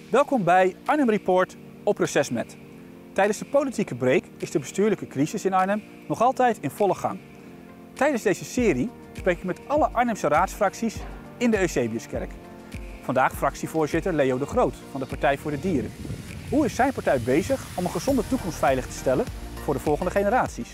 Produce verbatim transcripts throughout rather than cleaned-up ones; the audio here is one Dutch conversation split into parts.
Welkom bij Arnhem Report op Reces met. Tijdens de politieke break is de bestuurlijke crisis in Arnhem nog altijd in volle gang. Tijdens deze serie spreek ik met alle Arnhemse raadsfracties in de Eusebiuskerk. Vandaag fractievoorzitter Leo de Groot van de Partij voor de Dieren. Hoe is zijn partij bezig om een gezonde toekomst veilig te stellen voor de volgende generaties?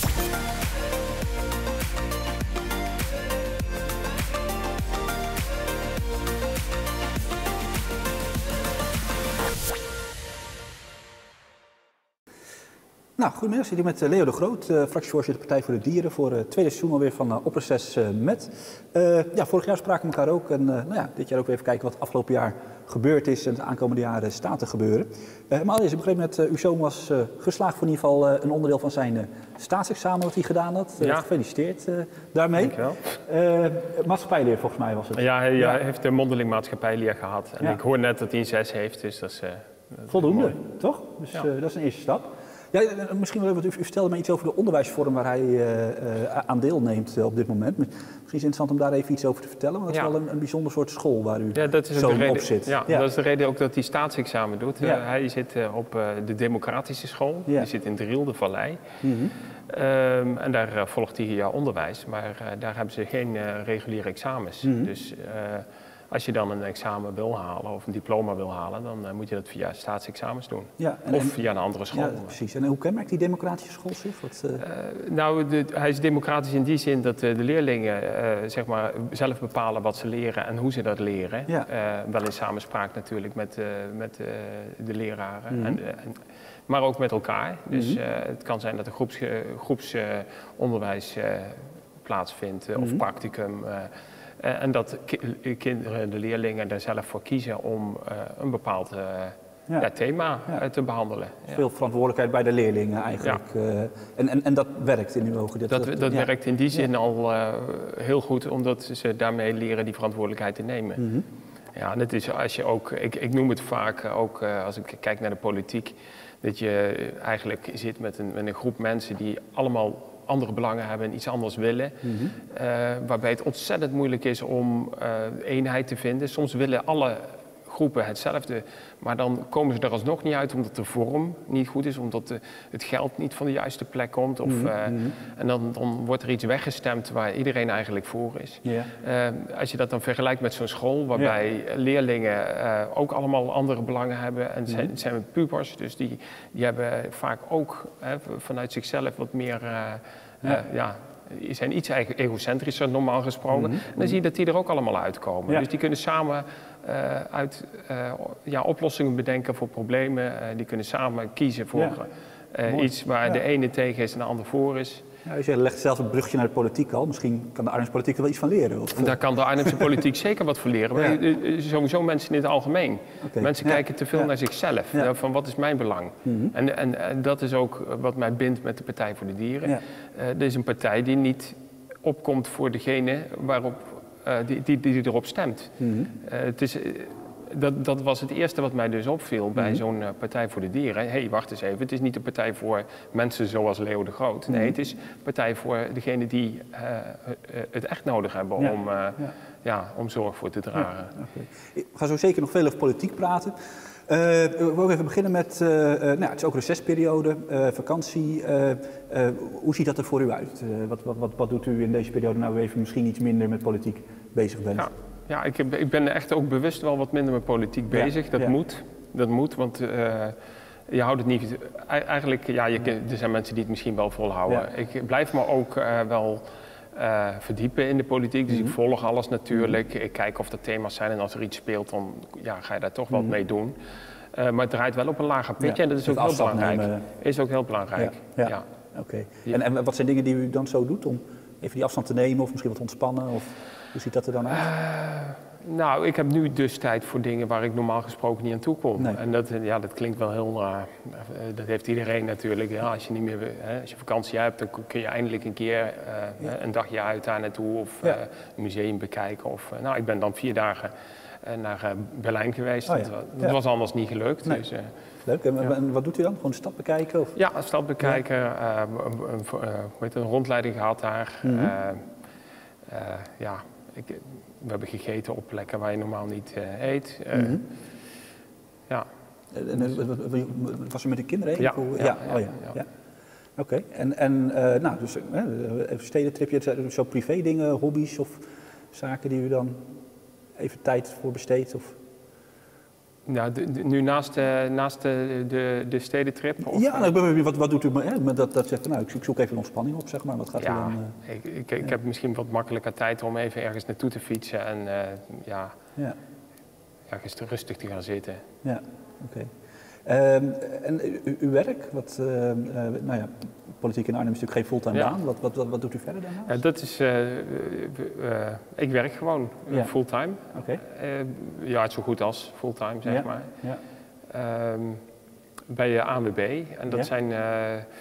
Nou, goedemiddag, ik zit hier met Leo de Groot, uh, fractievoorzitter Partij voor de Dieren, voor het tweede seizoen alweer van uh, Op Reces uh, met. Uh, ja, vorig jaar spraken we elkaar ook en uh, nou ja, dit jaar ook weer even kijken wat afgelopen jaar gebeurd is en de aankomende jaren staat te gebeuren. Uh, maar allereerst, ik begreep net, uh, uw zoon was uh, geslaagd voor in ieder geval uh, een onderdeel van zijn uh, staatsexamen wat hij gedaan had. Uh, ja. Gefeliciteerd uh, daarmee. Dankjewel. Uh, maatschappijleer volgens mij was het. Ja, hij ja. heeft een mondeling maatschappijleer gehad en ja. ik hoor net dat hij een zes heeft, dus dat is uh, dat voldoende, is toch? Dus ja. uh, dat is een eerste stap. Ja, misschien wel, want u, u vertelde me iets over de onderwijsvorm waar hij uh, uh, aan deelneemt uh, op dit moment. Misschien is het interessant om daar even iets over te vertellen, want dat ja. is wel een, een bijzonder soort school waar u ja, dat is zo reden, op zit. Ja, ja, dat is de reden ook dat hij staatsexamen doet. Ja. Uh, hij zit uh, op uh, de democratische school, ja. die zit in Driel, de Vallei. Mm-hmm. Um, en daar uh, volgt hij ja, onderwijs, maar uh, daar hebben ze geen uh, reguliere examens. Mm-hmm. Dus uh, als je dan een examen wil halen of een diploma wil halen, dan uh, moet je dat via staatsexamens doen. Ja, en, of en, via een andere school. Ja, precies. En hoe kenmerkt die democratische school zich? Wat, uh... Uh, nou, de, hij is democratisch in die zin dat uh, de leerlingen uh, zeg maar, zelf bepalen wat ze leren en hoe ze dat leren. Ja. Uh, wel in samenspraak natuurlijk met, uh, met uh, de leraren. Mm-hmm. en, uh, en, maar ook met elkaar. Dus mm-hmm. uh, het kan zijn dat er groepsonderwijs uh, uh, plaatsvindt uh, mm-hmm. of practicum. Uh, Uh, en dat ki kinderen, de leerlingen, daar zelf voor kiezen om uh, een bepaald uh, ja. Ja, thema ja. Uh, te behandelen. Ja. Veel verantwoordelijkheid bij de leerlingen eigenlijk. Ja. Uh, en, en, en dat werkt in uw ogen? Dat, dat, dat, dat ja. werkt in die zin ja. al uh, heel goed, omdat ze daarmee leren die verantwoordelijkheid te nemen. Mm-hmm. Ja, en het is als je ook, ik, ik noem het vaak ook uh, als ik kijk naar de politiek, dat je eigenlijk zit met een, met een groep mensen die allemaal andere belangen hebben en iets anders willen. Mm-hmm. uh, waarbij het ontzettend moeilijk is om uh, eenheid te vinden. Soms willen alle groepen hetzelfde, maar dan komen ze er alsnog niet uit omdat de vorm niet goed is, omdat de, het geld niet van de juiste plek komt. Of, mm-hmm. uh, en dan, dan wordt er iets weggestemd waar iedereen eigenlijk voor is. Yeah. Uh, als je dat dan vergelijkt met zo'n school, waarbij yeah. leerlingen uh, ook allemaal andere belangen hebben. En het zijn, mm-hmm. zijn pubers, dus die, die hebben vaak ook uh, vanuit zichzelf wat meer... Uh, uh, ja. ja, die zijn iets egocentrischer normaal gesproken. Mm-hmm. En dan zie je dat die er ook allemaal uitkomen. Ja. Dus die kunnen samen uh, uit, uh, ja, oplossingen bedenken voor problemen. Uh, die kunnen samen kiezen voor ja. uh, iets waar ja. de ene tegen is en de ander voor is. Ja, dus je legt zelf een brugje naar de politiek al. Misschien kan de Arnhemse politiek er wel iets van leren. Of... Daar kan de Arnhemse politiek zeker wat van leren. Maar ja. sowieso mensen in het algemeen. Okay. Mensen ja. kijken te veel ja. naar zichzelf. Ja. Van wat is mijn belang? Mm-hmm. en, en, en dat is ook wat mij bindt met de Partij voor de Dieren. Ja. Uh, er is een partij die niet opkomt voor degene waarop, uh, die, die, die erop stemt. Mm-hmm. uh, het is... Uh, Dat, dat was het eerste wat mij dus opviel bij mm-hmm. zo'n uh, Partij voor de Dieren. Hé, hey, wacht eens even, het is niet een partij voor mensen zoals Leo de Groot. Nee, mm-hmm. het is een partij voor degenen die uh, uh, het echt nodig hebben ja. om, uh, ja. Ja, om zorg voor te dragen. Ja, okay. We gaan zo zeker nog veel over politiek praten. Uh, we willen ook even beginnen met, uh, uh, nou, het is ook recesperiode, uh, vakantie. Uh, uh, hoe ziet dat er voor u uit? Uh, wat, wat, wat, wat doet u in deze periode nou even misschien iets minder met politiek bezig bent? Ja. Ja, ik, heb, ik ben echt ook bewust wel wat minder met politiek bezig. Ja, dat ja. moet, dat moet, want uh, je houdt het niet... Eigenlijk, ja, je, er zijn mensen die het misschien wel volhouden. Ja. Ik blijf me ook uh, wel uh, verdiepen in de politiek, dus mm-hmm. ik volg alles natuurlijk. Mm-hmm. Ik kijk of er thema's zijn en als er iets speelt, dan ja, ga je daar toch mm-hmm. wat mee doen. Uh, maar het draait wel op een lager pitje ja, en dat is ook heel belangrijk. Nemen. Is ook heel belangrijk, ja. ja. ja. Okay. Ja. En, en wat zijn dingen die u dan zo doet om even die afstand te nemen of misschien wat ontspannen? Of... Hoe ziet dat er dan uit? Uh, nou, ik heb nu dus tijd voor dingen waar ik normaal gesproken niet aan toe kom. Nee. En dat, ja, dat klinkt wel heel... Uh, dat heeft iedereen natuurlijk. Ja, als je niet meer, hè, als je vakantie hebt, dan kun je eindelijk een keer uh, ja. een dagje uit daar naartoe of ja. uh, een museum bekijken. Of, uh, nou, ik ben dan vier dagen uh, naar uh, Berlijn geweest. Oh, ja. Dat, dat ja. was anders niet gelukt. Nee. Dus, uh, Leuk. En, ja. en wat doet u dan? Gewoon de stad bekijken? Of? Ja, de stad bekijken. Ja. Uh, een, een, een, een rondleiding gehad daar. Mm-hmm. uh, uh, ja... Ik, we hebben gegeten op plekken waar je normaal niet uh, eet. Uh, mm-hmm. Ja. En, en, was er met de kinderen? Ja. Ja. ja, ja. ja, Oh, ja. ja. ja. Oké. Okay. En, en uh, nou, dus uh, even stedentripje, zo privé dingen, hobby's of zaken die u dan even tijd voor besteedt? Of... Nou, de, de, nu naast, de, naast de, de, de stedentrip? Of, ja, nou, wat, wat doet u hè, dat, dat zegt, nou, ik zoek even ontspanning op, zeg maar. Wat gaat ja, u dan? Uh, ik, ik, ik ja. heb misschien wat makkelijker tijd om even ergens naartoe te fietsen en uh, ja, ja. ergens te rustig te gaan zitten. Ja, oké. Okay. Um, en u, uw werk, wat, uh, uh, nou ja, politiek in Arnhem is natuurlijk geen fulltime ja. baan. Wat, wat, wat, wat doet u verder daarnaast? Ja, dat is, uh, uh, uh, ik werk gewoon uh, ja. fulltime. Okay. Uh, ja, zo goed als fulltime, zeg ja. maar. Ja. Uh, bij A N W B. En dat ja. zijn uh,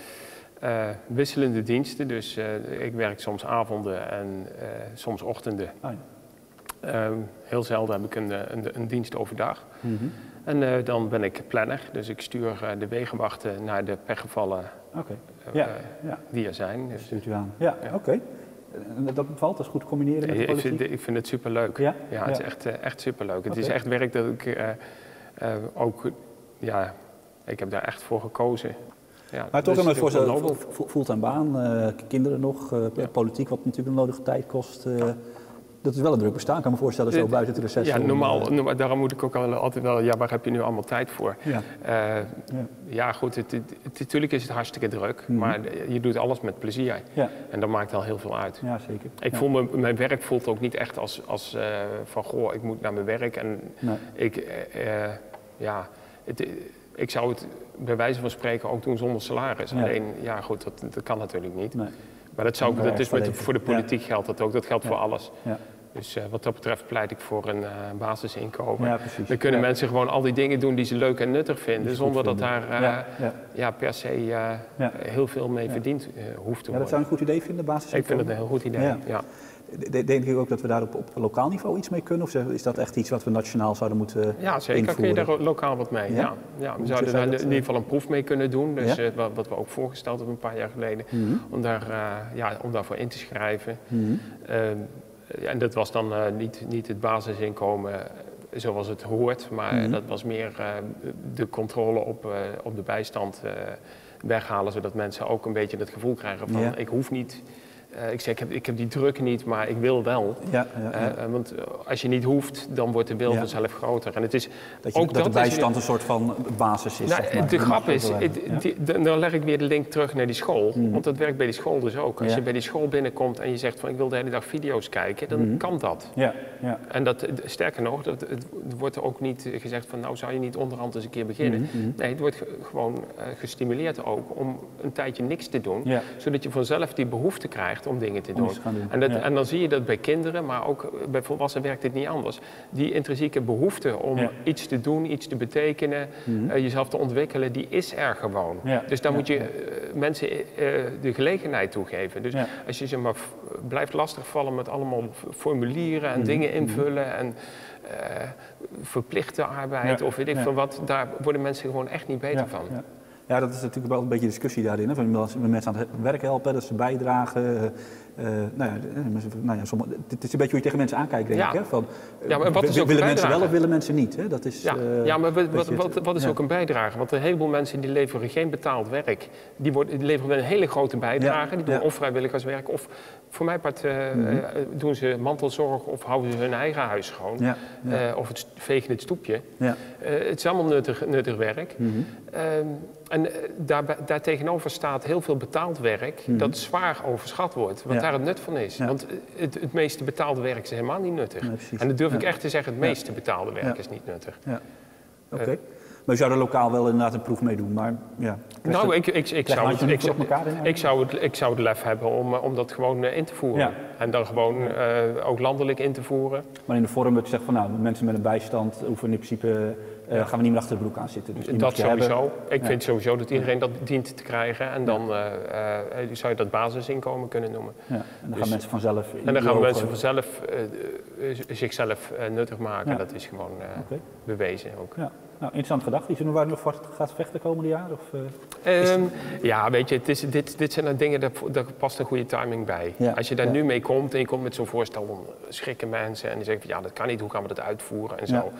uh, wisselende diensten. Dus uh, ik werk soms avonden en uh, soms ochtenden. Oh, ja. uh, heel zelden heb ik een, een, een dienst overdag. Mm-hmm. En uh, dan ben ik planner, dus ik stuur uh, de wegenwachten naar de pechgevallen okay. uh, ja, ja. die er zijn. Dus, stuurt u aan. Ja, ja. oké. Okay. En dat bevalt, dat is goed te combineren met de politiek? Ik vind, ik vind het superleuk. Ja? Ja, het ja. is echt, uh, echt superleuk. Okay. Het is echt werk dat ik uh, uh, ook, ja, ik heb daar echt voor gekozen. Ja, maar toch dus, dan me voorstellen, fulltime baan, uh, kinderen nog, uh, ja. politiek wat natuurlijk een nodige tijd kost. Uh, Dat is wel een druk bestaan, ik kan me voorstellen, zo buiten het reces. Ja, normaal, normaal, daarom moet ik ook altijd wel, ja, waar heb je nu allemaal tijd voor? Ja, uh, ja. ja goed, het, het, het, natuurlijk is het hartstikke druk, mm-hmm. maar je doet alles met plezier. Ja. En dat maakt al heel veel uit. Ja, zeker. Ik ja. voel me, mijn werk voelt ook niet echt als, als uh, van, goh, ik moet naar mijn werk. En nee. ik, uh, ja, het, ik zou het bij wijze van spreken ook doen zonder salaris. Ja. Alleen, ja goed, dat, dat kan natuurlijk niet. Nee. Maar dat, zou, dat is met de, voor de politiek ja. geldt dat ook, dat geldt ja. voor alles. Ja. Dus uh, wat dat betreft pleit ik voor een uh, basisinkomen. Ja, Dan kunnen ja. mensen gewoon al die dingen doen die ze leuk en nuttig vinden, zonder vinden. dat daar uh, ja, ja. Ja, per se uh, ja. heel veel mee ja. verdiend uh, hoeft te worden. Ja, dat zou een goed idee vinden, basisinkomen? Ik vind het een heel goed idee, ja. ja. Denk je ook dat we daar op, op lokaal niveau iets mee kunnen? Of is dat echt iets wat we nationaal zouden moeten Ja, zeker invoeren? Kun je daar lokaal wat mee. Ja? Ja. Ja, we zouden daar in ieder geval een proef mee kunnen doen. Dus ja? uh, wat we ook voorgesteld hebben een paar jaar geleden. Mm-hmm. Om, daar, uh, ja, om daarvoor in te schrijven. Mm-hmm. Uh, Ja, en dat was dan uh, niet, niet het basisinkomen uh, zoals het hoort, maar mm-hmm. dat was meer uh, de controle op, uh, op de bijstand uh, weghalen, zodat mensen ook een beetje het gevoel krijgen van ja. ik hoef niet, uh, ik zeg ik heb, ik heb die druk niet, maar ik wil wel. Ja, ja, ja. Uh, want als je niet hoeft, dan wordt de wil ja. vanzelf groter. En het is dat, je, ook dat, dat de bijstand je, een soort van basis is. Nou, zeg maar. De grap is, het, ja? die, dan leg ik weer de link terug naar die school, mm-hmm. want dat werkt bij die school dus ook. Als ja. je bij die school binnenkomt en je zegt van ik wil de hele dag video's kijken, dan mm-hmm. kan dat. Ja. Ja. En dat, sterker nog, dat, het wordt er ook niet gezegd van nou zou je niet onderhand eens een keer beginnen. Mm-hmm. Nee, het wordt gewoon uh, gestimuleerd ook om een tijdje niks te doen, ja. zodat je vanzelf die behoefte krijgt om dingen te doen. doen. En, dat, ja. en dan zie je dat bij kinderen, maar ook bij volwassenen werkt dit niet anders. Die intrinsieke behoefte om ja. iets te doen, iets te betekenen, mm-hmm. uh, jezelf te ontwikkelen, die is er gewoon. Ja. Dus daar ja. moet je uh, mensen uh, de gelegenheid toe geven. Dus ja. als je ze maar f- blijft lastigvallen met allemaal formulieren en mm-hmm. dingen invullen en uh, verplichte arbeid ja. of weet ik ja. veel wat, daar worden mensen gewoon echt niet beter ja. van. Ja. Ja, dat is natuurlijk wel een beetje discussie daarin. Hè? Van als we mensen aan het werk helpen, dat ze bijdragen. Uh, nou ja, nou ja, sommige, het is een beetje hoe je tegen mensen aankijkt, denk ja. ik. Hè? Van, ja, maar wat is ook willen mensen wel of willen mensen niet? Hè? Dat is, ja. Uh, ja, maar wat, wat, wat, wat is ja. ook een bijdrage? Want een heleboel mensen die leveren geen betaald werk. Die, worden, die leveren wel een hele grote bijdrage. Ja. Die doen ja. of vrijwilligerswerk of voor mijn part uh, mm-hmm. uh, doen ze mantelzorg of houden ze hun eigen huis schoon. Ja. Ja. Uh, of het vegen het stoepje. Ja. Uh, het is allemaal nuttig, nuttig werk. Mm-hmm. Uh, en daar, daar tegenover staat heel veel betaald werk mm-hmm. dat zwaar overschat wordt, wat ja. daar het nut van is. Ja. Want het, het meeste betaalde werk is helemaal niet nuttig. Nee, en dat durf ik ja. echt te zeggen, het meeste betaalde werk ja. is niet nuttig. Ja. Oké. Okay. Uh, maar je zou er lokaal wel inderdaad een proef mee doen, maar ja. Nou, ik, ik, ik, zou het, ik, zou, ik, zou het, ik zou het lef hebben om, om dat gewoon uh, in te voeren. Ja. En dan gewoon uh, ook landelijk in te voeren. Maar in de vorm dat je zegt van nou, mensen met een bijstand hoeven in principe... Uh, ja. gaan we niet meer achter de broek aan zitten. Dus dat sowieso. Hebben. Ik ja. vind sowieso dat iedereen dat dient te krijgen. En dan uh, uh, zou je dat basisinkomen kunnen noemen. Ja. En dan dus, gaan mensen vanzelf... En dan gaan mensen vanzelf uh, uh, zichzelf uh, nuttig maken. Ja. Dat is gewoon uh, okay. bewezen ook. Ja. Nou, interessant gedacht. Is er nog waar u nog voor gaat vechten de komende jaren? Of, uh, um, ja, weet je, het is, dit, dit zijn dan dingen, daar, daar past een goede timing bij. Ja. Als je daar ja. nu mee komt en je komt met zo'n voorstel, dan schrikken mensen en die zeggen van ja, dat kan niet, hoe gaan we dat uitvoeren en zo. Ja.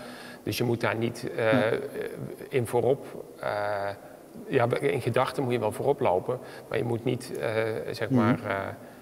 Dus je moet daar niet uh, ja. in voorop... Uh, ja, in gedachten moet je wel voorop lopen, maar je moet niet, uh, zeg maar... Uh,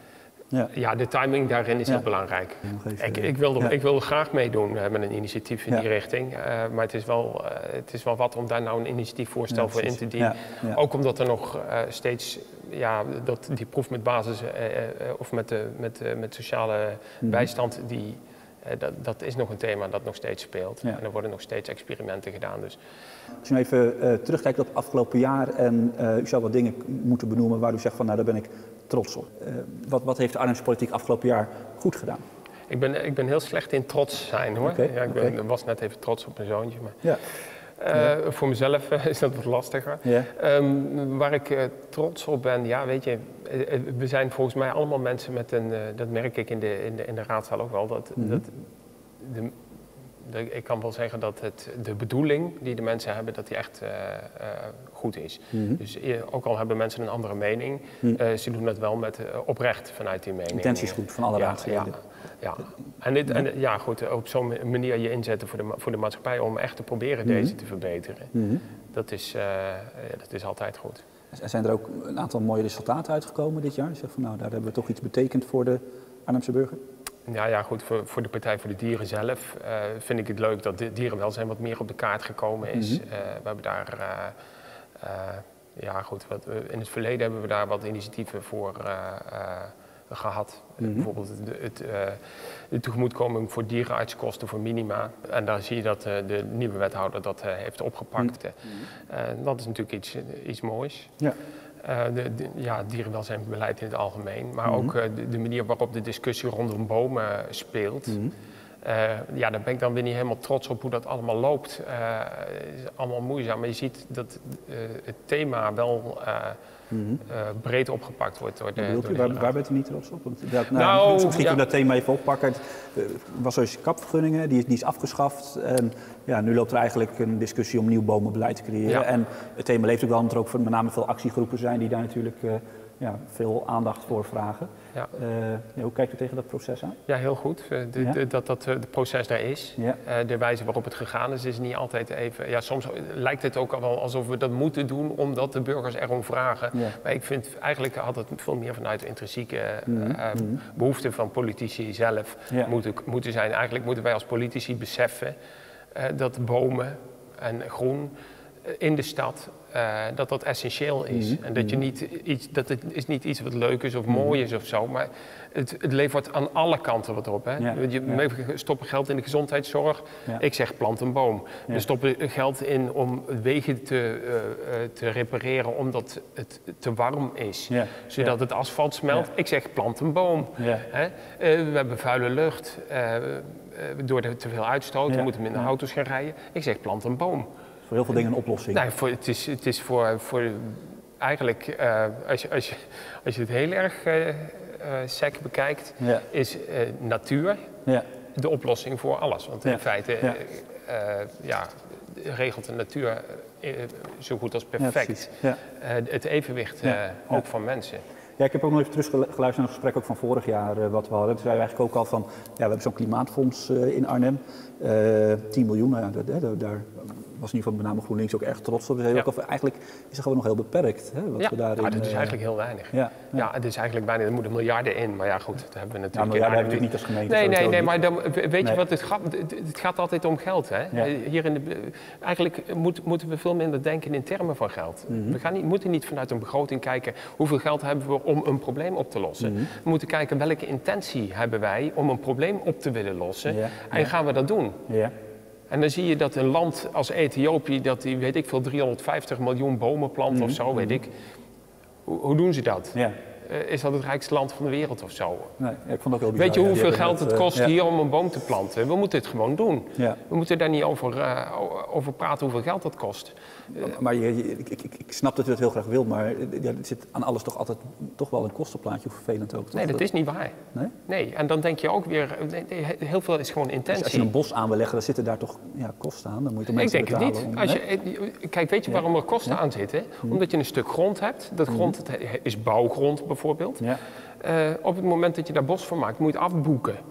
Ja. ja, de timing daarin is ja. heel belangrijk. Even, ik, ik, wil, ja. ik wil graag meedoen uh, met een initiatief in ja. die richting. Uh, maar het is, wel, uh, het is wel wat om daar nou een initiatiefvoorstel ja, voor in te dienen. Ja. Ja. Ook omdat er nog uh, steeds, ja, dat, die proef met basis uh, uh, of met, de, met, uh, met sociale mm-hmm. bijstand, die, uh, dat, dat is nog een thema dat nog steeds speelt. Ja. En er worden nog steeds experimenten gedaan. Dus. Als je nu even uh, terugkijkt op het afgelopen jaar en uh, u zou wat dingen moeten benoemen waar u zegt van nou daar ben ik trots op. Uh, wat, wat heeft de Arnhemse politiek afgelopen jaar goed gedaan? Ik ben, ik ben heel slecht in trots zijn hoor. Okay, ja, ik ben, okay. was net even trots op mijn zoontje. Maar, ja. uh, ja. Voor mezelf uh, is dat wat lastiger. Ja. Um, waar ik uh, trots op ben, ja weet je, uh, we zijn volgens mij allemaal mensen met een, uh, dat merk ik in de, in de, in de raadzaal ook wel, dat, mm-hmm. dat de, de, ik kan wel zeggen dat het, de bedoeling die de mensen hebben, dat die echt uh, uh, goed is. Mm-hmm. Dus uh, ook al hebben mensen een andere mening, mm-hmm. uh, ze doen dat wel met uh, oprecht vanuit die mening. Intentie is goed van alle ja, raadsleden. Ja, ja. En, dit, en ja, goed, op zo'n manier je inzetten voor de, voor de maatschappij om echt te proberen mm-hmm. deze te verbeteren, mm-hmm. dat, is, uh, ja, dat is altijd goed. Zijn er ook een aantal mooie resultaten uitgekomen dit jaar? Zeg van, nou, daar hebben we toch iets betekend voor de Arnhemse burger? Ja, ja, goed, voor, voor de Partij voor de Dieren zelf uh, vind ik het leuk dat de dierenwelzijn wat meer op de kaart gekomen is. Mm-hmm. uh, we hebben daar, uh, uh, ja goed, wat, uh, in het verleden hebben we daar wat initiatieven voor uh, uh, gehad. Mm-hmm. Uh, bijvoorbeeld het, het, uh, de tegemoetkoming voor dierenartskosten voor minima. En daar zie je dat uh, de nieuwe wethouder dat uh, heeft opgepakt. Mm-hmm. uh, dat is natuurlijk iets, iets moois. Ja. Uh, de, de, ja, dierenwelzijnbeleid in het algemeen, maar mm-hmm. ook uh, de, de manier waarop de discussie rondom bomen speelt. Mm-hmm. uh, ja, daar ben ik dan weer niet helemaal trots op hoe dat allemaal loopt. Uh, het is allemaal moeizaam, maar je ziet dat uh, het thema wel uh, mm-hmm. uh, breed opgepakt wordt. Door de, door u, waar, waar bent u niet trots op? Want, dat, nou, nou, misschien ja. kunnen we dat thema even oppakken. Het uh, was zo'n kapvergunningen, die, die is afgeschaft. En, ja, nu loopt er eigenlijk een discussie om nieuw bomenbeleid te creëren. Ja. En het thema leeft ook wel, omdat er ook met name veel actiegroepen zijn die daar natuurlijk uh, ja, veel aandacht voor vragen. Ja. Uh, ja, hoe kijkt u tegen dat proces aan? Ja, heel goed. De, ja. de, dat dat het proces daar is. Ja. Uh, de wijze waarop het gegaan is, is niet altijd even... Ja, soms lijkt het ook al wel alsof we dat moeten doen omdat de burgers erom vragen. Ja. Maar ik vind eigenlijk had het veel meer vanuit de intrinsieke mm-hmm. uh, behoeften van politici zelf ja. moeten, moeten zijn. Eigenlijk moeten wij als politici beseffen uh, dat bomen en groen in de stad, uh, dat dat essentieel is. Mm-hmm. En dat, je niet iets, dat het is niet iets wat leuk is of mm-hmm. mooi is of zo, maar het, het levert aan alle kanten wat op. Hè? Ja. Je, ja. We stoppen geld in de gezondheidszorg, ja. ik zeg plant een boom. Ja. We stoppen geld in om wegen te, uh, te repareren omdat het te warm is, ja. zodat ja. het asfalt smelt. Ja. Ik zeg plant een boom. Ja. Hè? Uh, we hebben vuile lucht, uh, door de te veel uitstoot, ja. we moeten minder ja. auto's gaan rijden. Ik zeg plant een boom. Voor heel veel dingen een oplossing. Nee, voor, het, is, het is voor, voor eigenlijk, uh, als, je, als, je, als je het heel erg uh, uh, sec bekijkt, ja. is uh, natuur ja. de oplossing voor alles. Want in ja. feite ja. Uh, ja, regelt de natuur uh, zo goed als perfect ja, ja. Uh, het evenwicht uh, ja. ook ja. van mensen. Ja, ik heb ook nog even teruggeluisterd naar een gesprek ook van vorig jaar uh, wat we hadden. Toen zeiden we eigenlijk ook al van, ja, we hebben zo'n klimaatfonds uh, in Arnhem, uh, tien miljoen, nou ja, daar, daar, daar was in ieder geval met name GroenLinks ook erg trots op. Dus ja. ook al, eigenlijk is het gewoon nog heel beperkt. Hè, wat ja, we daarin, ja, dat is eigenlijk heel weinig. Ja, ja. ja, het is eigenlijk bijna, er moeten miljarden in, maar ja goed, dat hebben we natuurlijk... Ja, miljarden hebben we natuurlijk niet als gemeente. Nee, nee, nee, maar dan, weet nee. je wat, het gaat, het gaat altijd om geld. Hè? Ja. Hier in de, eigenlijk moet, moeten we veel minder denken in termen van geld. Mm-hmm. We gaan niet, moeten niet vanuit een begroting kijken hoeveel geld hebben we om een probleem op te lossen. Mm-hmm. We moeten kijken welke intentie hebben wij om een probleem op te willen lossen ja. en ja. gaan we dat doen. Ja. En dan zie je dat een land als Ethiopië, dat die, weet ik veel, driehonderdvijftig miljoen bomen plant mm-hmm. of zo, weet ik. Hoe, hoe doen ze dat? Ja. Uh, is dat het rijkste land van de wereld of zo? Nee, ja, ik vond het ook heel bizar. Weet je hoeveel ja, geld het, het kost uh, hier ja. om een boom te planten? We moeten het gewoon doen. Ja. We moeten daar niet over, uh, over praten hoeveel geld dat kost. Uh, maar je, je, ik, ik, ik snap dat u het heel graag wil, maar ja, er zit aan alles toch altijd toch wel een kostenplaatje, hoe vervelend ook. Toch? Nee, dat is niet waar. Nee? Nee, en dan denk je ook weer, nee, heel veel is gewoon intentie. Dus als je een bos aan wil leggen, dan zitten daar toch ja, kosten aan? Dan moet je toch mensen ik denk betalen het niet. Om, als je, kijk, weet je ja. waarom er kosten ja. aan zitten? Mm. Omdat je een stuk grond hebt. Dat grond mm. is bouwgrond bijvoorbeeld. Ja. Uh, op het moment dat je daar bos van maakt, moet je het afboeken.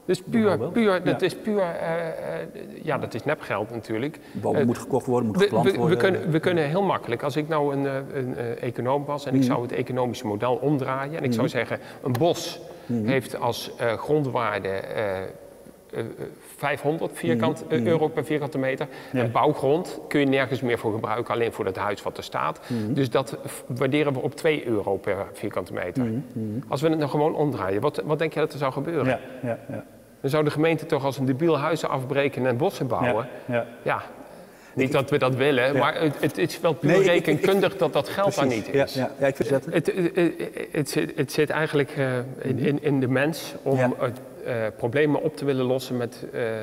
Dus puur, puur, dat ja. is puur, uh, uh, ja, dat is nepgeld natuurlijk. Bomen uh, moet gekocht worden, moet geplant we, we, worden. We kunnen, we kunnen heel makkelijk, als ik nou een, een, een econoom was en mm. ik zou het economische model omdraaien en ik mm. zou zeggen, een bos mm. heeft als uh, grondwaarde uh, uh, vijfhonderd vierkant, mm. uh, euro per vierkante meter. Ja. En bouwgrond kun je nergens meer voor gebruiken, alleen voor het huis wat er staat. Mm. Dus dat waarderen we op twee euro per vierkante meter. Mm. Mm. Als we het nou gewoon omdraaien, wat, wat denk je dat er zou gebeuren? Ja, ja, ja. Dan zou de gemeente toch als een debiel huizen afbreken en bossen bouwen. Ja, ja. ja. Niet dat we dat willen, ja. maar het, het is wel puur nee, rekenkundig ik, ik, dat dat geld daar niet is. Ja, ja. Ja, ik vind het, het, het, het, zit, het zit eigenlijk uh, in, in, in de mens om ja. uh, problemen op te willen lossen met uh, uh,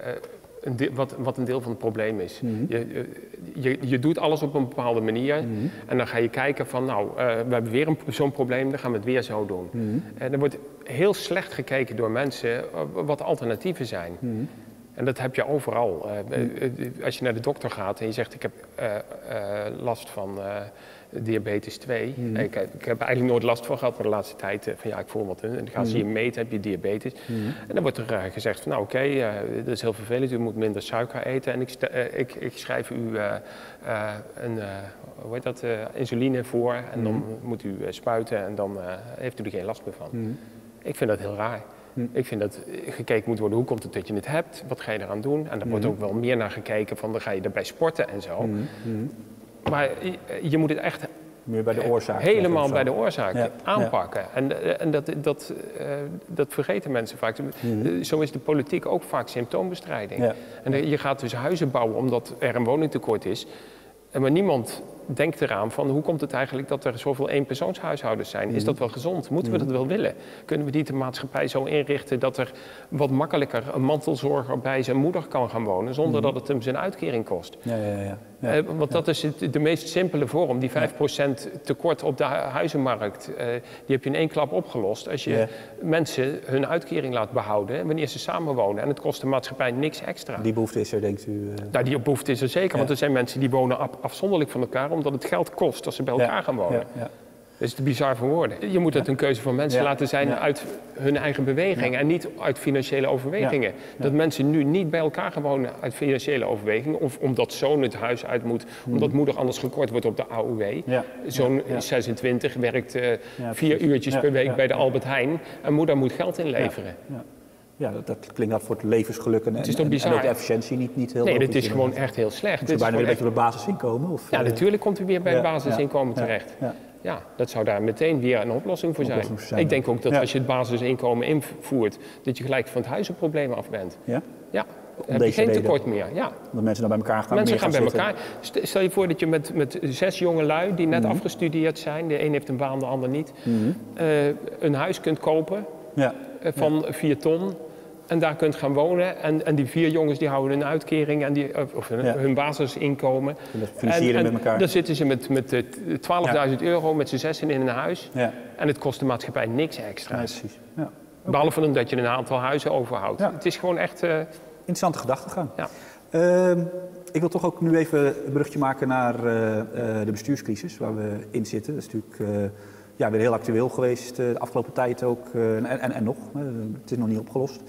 een deel, wat, wat een deel van het probleem is. Mm-hmm. je, je, je doet alles op een bepaalde manier mm-hmm. en dan ga je kijken van nou, uh, we hebben weer zo'n probleem, dan gaan we het weer zo doen. Mm-hmm. En er wordt heel slecht gekeken door mensen uh, wat alternatieven zijn. Mm-hmm. En dat heb je overal. Uh, uh, als je naar de dokter gaat en je zegt ik heb uh, uh, last van uh, diabetes twee. Mm. Ik, ik heb eigenlijk nooit last van gehad, maar de laatste tijd uh, van ja, ik voel wat. En dan gaan ze je meten, heb je diabetes. Mm. En dan wordt er uh, gezegd van nou oké, okay, uh, dat is heel vervelend, u moet minder suiker eten. En ik, uh, ik, ik schrijf u uh, uh, een uh, hoe heet dat, uh, insuline voor en mm. dan moet u uh, spuiten en dan uh, heeft u er geen last meer van. Mm. Ik vind dat heel raar. Hm. Ik vind dat gekeken moet worden, hoe komt het dat je het hebt? Wat ga je eraan doen? En daar hm. wordt ook wel meer naar gekeken van, dan ga je erbij sporten en zo. Hm. Hm. Maar je, je moet het echt meer bij de oorzaak, helemaal bij de oorzaak ja. aanpakken. Ja. En, en dat, dat, uh, dat vergeten mensen vaak. Hm. Zo is de politiek ook vaak symptoombestrijding. Ja. En je gaat dus huizen bouwen omdat er een woningtekort is. Maar niemand denkt eraan van hoe komt het eigenlijk dat er zoveel eenpersoonshuishoudens zijn? Is dat wel gezond? Moeten we dat wel willen? Kunnen we die de maatschappij zo inrichten dat er wat makkelijker een mantelzorger bij zijn moeder kan gaan wonen zonder dat het hem zijn uitkering kost? Ja, ja, ja. Ja, uh, want dat is het, de meest simpele vorm. Die vijf procent tekort op de huizenmarkt, uh, die heb je in één klap opgelost. Als je ja. mensen hun uitkering laat behouden wanneer ze samenwonen. En het kost de maatschappij niks extra. Die behoefte is er, denkt u? Uh... Nou, die behoefte is er zeker. Ja. Want er zijn mensen die wonen af, afzonderlijk van elkaar omdat het geld kost als ze bij elkaar ja. gaan wonen. Ja. Ja. Dat is te bizar voor woorden. Je moet het een keuze van mensen ja. laten zijn ja. uit hun eigen beweging ja. en niet uit financiële overwegingen. Ja. Ja. Dat mensen nu niet bij elkaar gaan wonen uit financiële overwegingen. Of omdat zoon het huis uit moet, mm. omdat moeder anders gekort wordt op de A O W. Ja. Zoon ja. zesentwintig werkt uh, ja, vier uurtjes ja. per week ja. bij de Albert Heijn en moeder moet geld inleveren. Ja. Ja. Ja, dat, dat klinkt dat voor het levensgeluk en, het is toch bizar. En ook de efficiëntie niet, niet heel Nee, dit is gewoon echt heel slecht. Moet je bijna weer een beetje op het basisinkomen? Of, ja, natuurlijk komt u weer bij ja, het basisinkomen ja, terecht. Ja, ja. ja, dat zou daar meteen weer een oplossing voor zijn. Oplossing zijn. Ik denk ook dat ja. als je het basisinkomen invoert, dat je gelijk van het huizenprobleem af bent. Ja? Ja. Dan heb je geen tekort meer. Ja. Dat mensen dan bij elkaar gaan. Mensen gaan, gaan bij elkaar. Stel je voor dat je met, met zes jonge lui die net mm-hmm. afgestudeerd zijn, de een heeft een baan, de ander niet, mm-hmm. uh, een huis kunt kopen ja. uh, van ja. vier ton. En daar kunt gaan wonen. En, en die vier jongens die houden hun uitkering en die, of hun, ja. hun basisinkomen. En dat financieren en, en met elkaar. Dan zitten ze met, met twaalfduizend ja. euro met z'n zessen in een huis. Ja. En het kost de maatschappij niks extra. Ja, precies. Ja. Okay. Behalve omdat je een aantal huizen overhoudt. Ja. Het is gewoon echt... Uh... Interessante gedachtegang. Ja. Uh, ik wil toch ook nu even een brugje maken naar uh, uh, de bestuurscrisis waar we in zitten. Dat is natuurlijk... Uh, Ja, weer heel actueel geweest uh, de afgelopen tijd ook uh, en, en, en nog. Uh, het is nog niet opgelost.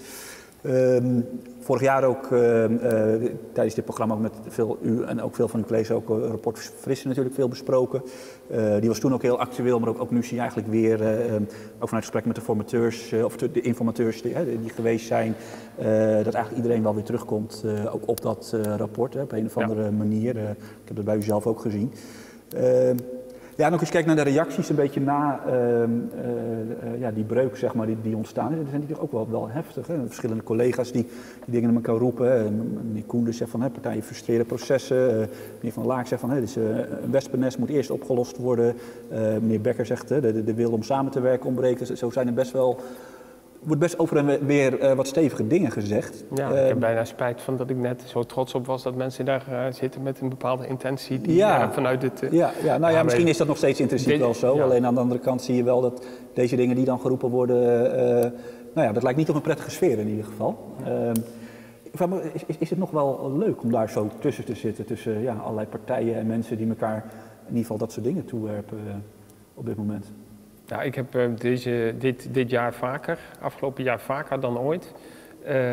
Um, vorig jaar ook uh, uh, tijdens dit programma met veel u en ook veel van uw collega's ook uh, rapport Frisse natuurlijk veel besproken. Uh, die was toen ook heel actueel, maar ook, ook nu zie je eigenlijk weer, uh, um, ook vanuit gesprek met de formateurs uh, of de, de informateurs die, uh, die geweest zijn, uh, dat eigenlijk iedereen wel weer terugkomt uh, ook op dat uh, rapport uh, op een of andere ja. manier. Uh, ik heb dat bij u zelf ook gezien. Uh, Ja, en ook als je kijkt naar de reacties een beetje na uh, uh, uh, ja, die breuk zeg maar, die, die ontstaan is, dan zijn die toch ook wel, wel heftig. Hè? Verschillende collega's die, die dingen naar elkaar roepen. Meneer Koenders zegt van hè, partijen frustreren processen. Uh, meneer Van Laak zegt van hè, dus, uh, een wespennest moet eerst opgelost worden. Uh, meneer Becker zegt hè, de, de wil om samen te werken ontbreken. Zo zijn er best wel... Er wordt best over en weer uh, wat stevige dingen gezegd. Ja, uh, ik heb bijna spijt van dat ik net zo trots op was dat mensen daar uh, zitten met een bepaalde intentie die ja, uh, vanuit het... Uh, ja, ja, nou ja, ja misschien is dat nog steeds intrinsiek dit, wel zo. Ja. Alleen aan de andere kant zie je wel dat deze dingen die dan geroepen worden... Uh, nou ja, dat lijkt niet op een prettige sfeer in ieder geval. Ja. Uh, is, is, is het nog wel leuk om daar zo tussen te zitten, tussen ja, allerlei partijen en mensen die elkaar in ieder geval dat soort dingen toewerpen uh, op dit moment? Ja, ik heb uh, deze, dit, dit jaar vaker, afgelopen jaar vaker dan ooit, uh,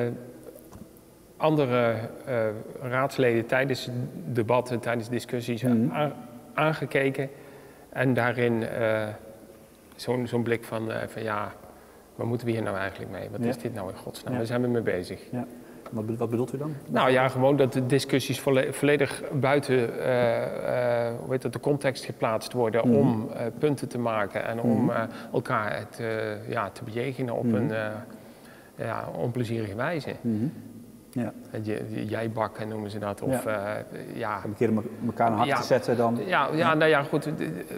andere uh, raadsleden tijdens debatten, tijdens discussies mm-hmm. aan, aangekeken. En daarin uh, zo'n zo'n blik van, uh, van ja, waar moeten we hier nou eigenlijk mee? Wat ja. is dit nou in godsnaam? Ja. Waar zijn we mee bezig? Ja. Wat, wat bedoelt u dan? Nou ja, gewoon dat de discussies volle, volledig buiten uh, uh, hoe heet dat, de context geplaatst worden mm-hmm. om uh, punten te maken en mm-hmm. om uh, elkaar het, uh, ja, te bejegenen op mm-hmm. een uh, ja, onplezierige wijze. Mm-hmm. Ja. Jij bakken noemen ze dat. Of, ja. Uh, ja. Een keer elkaar een hak ja. te zetten dan. Ja, ja, nou ja, goed.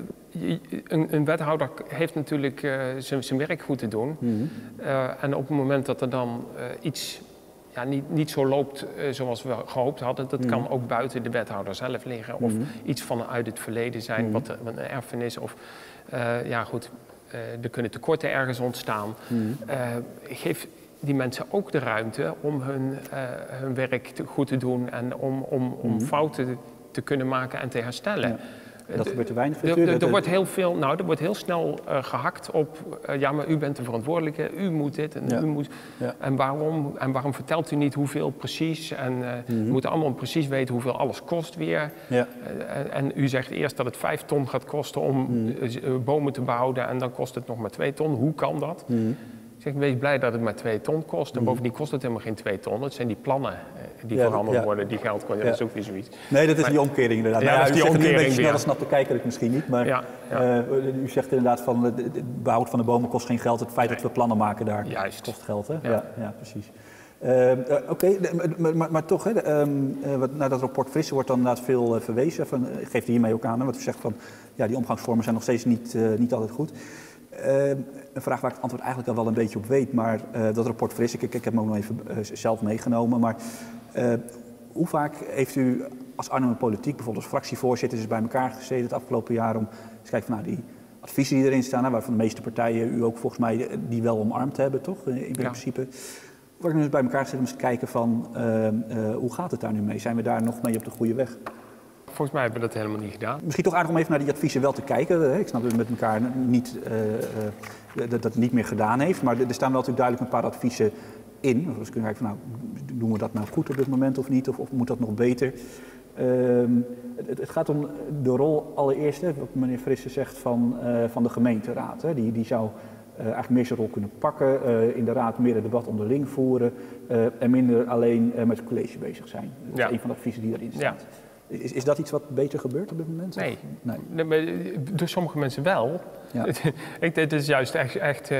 Een, een wethouder heeft natuurlijk uh, zijn werk goed te doen. Mm-hmm. Uh, en op het moment dat er dan uh, iets ja, niet, niet zo loopt uh, zoals we gehoopt hadden, dat mm-hmm. kan ook buiten de wethouder zelf liggen. Of mm-hmm. iets vanuit het verleden zijn, mm-hmm. wat, wat een erfenis. Of uh, ja, goed, uh, er kunnen tekorten ergens ontstaan. Mm-hmm. Uh, geef die mensen ook de ruimte om hun, uh, hun werk te, goed te doen en om, om, om mm-hmm. fouten te kunnen maken en te herstellen. Ja. Dat gebeurt te weinig. Er, er, er wordt heel veel, nou, er wordt heel snel uh, gehakt op, uh, ja, maar u bent de verantwoordelijke, u moet dit en ja. u moet. Ja. En, waarom, en waarom vertelt u niet hoeveel precies? En uh, mm-hmm. we moeten allemaal precies weten hoeveel alles kost weer. Ja. Uh, en, en u zegt eerst dat het vijf ton gaat kosten om mm-hmm. uh, bomen te behouden en dan kost het nog maar twee ton. Hoe kan dat? Mm-hmm. Ik zeg, wees blij dat het maar twee ton kost. En bovendien kost het helemaal geen twee ton. Het zijn die plannen die ja, verhandeld ja. worden, die geld kosten. Ja, ja. Dat is ook weer zoiets. Nee, dat is maar, die omkering inderdaad. Ja, nou, ja, dat is die omkering. Een beetje sneller snapt de kijker het misschien niet. Maar ja, ja. Uh, u zegt inderdaad van het behoud van de bomen kost geen geld. Het feit nee. dat we plannen maken daar Juist. kost geld. Hè? Ja. Ja, ja, precies. Uh, uh, Oké, okay, maar, maar, maar toch, hè, um, uh, wat, naar dat rapport Frisse wordt dan inderdaad veel uh, verwezen. Van, uh, geeft hiermee ook aan, hè, wat u zegt van ja, die omgangsvormen zijn nog steeds niet, uh, niet altijd goed. Uh, een vraag waar ik het antwoord eigenlijk al wel een beetje op weet, maar uh, dat rapport Frisse, ik, ik heb hem ook nog even uh, zelf meegenomen, maar uh, hoe vaak heeft u als Arnhem Politiek, bijvoorbeeld als fractievoorzitter, is bij elkaar gezeten het afgelopen jaar om eens te kijken van nou, die adviezen die erin staan, hè, waarvan de meeste partijen u ook volgens mij die wel omarmd hebben, toch? In, in ja. principe. Waar ik nu eens bij elkaar gezeten om eens te kijken van uh, uh, hoe gaat het daar nu mee? Zijn we daar nog mee op de goede weg? Volgens mij hebben we dat helemaal niet gedaan. Misschien toch aardig om even naar die adviezen wel te kijken. Ik snap dat u met elkaar niet, uh, uh, dat het niet meer gedaan heeft. Maar er staan wel natuurlijk duidelijk een paar adviezen in. Dus kunnen kijken van, nou, doen we dat nou goed op dit moment of niet? Of, of moet dat nog beter? Uh, het, het gaat om de rol allereerst, hè, wat meneer Frisse zegt, van, uh, van de gemeenteraad. Hè. Die, die zou uh, eigenlijk meer zijn rol kunnen pakken. Uh, in de raad meer het debat onderling voeren. Uh, en minder alleen uh, met het college bezig zijn. Dat is ja. een van de adviezen die erin staat. Ja. Is, is dat iets wat beter gebeurt op dit moment? Nee, nee. nee maar door sommige mensen wel. Ja. Ik, het is juist echt, echt uh,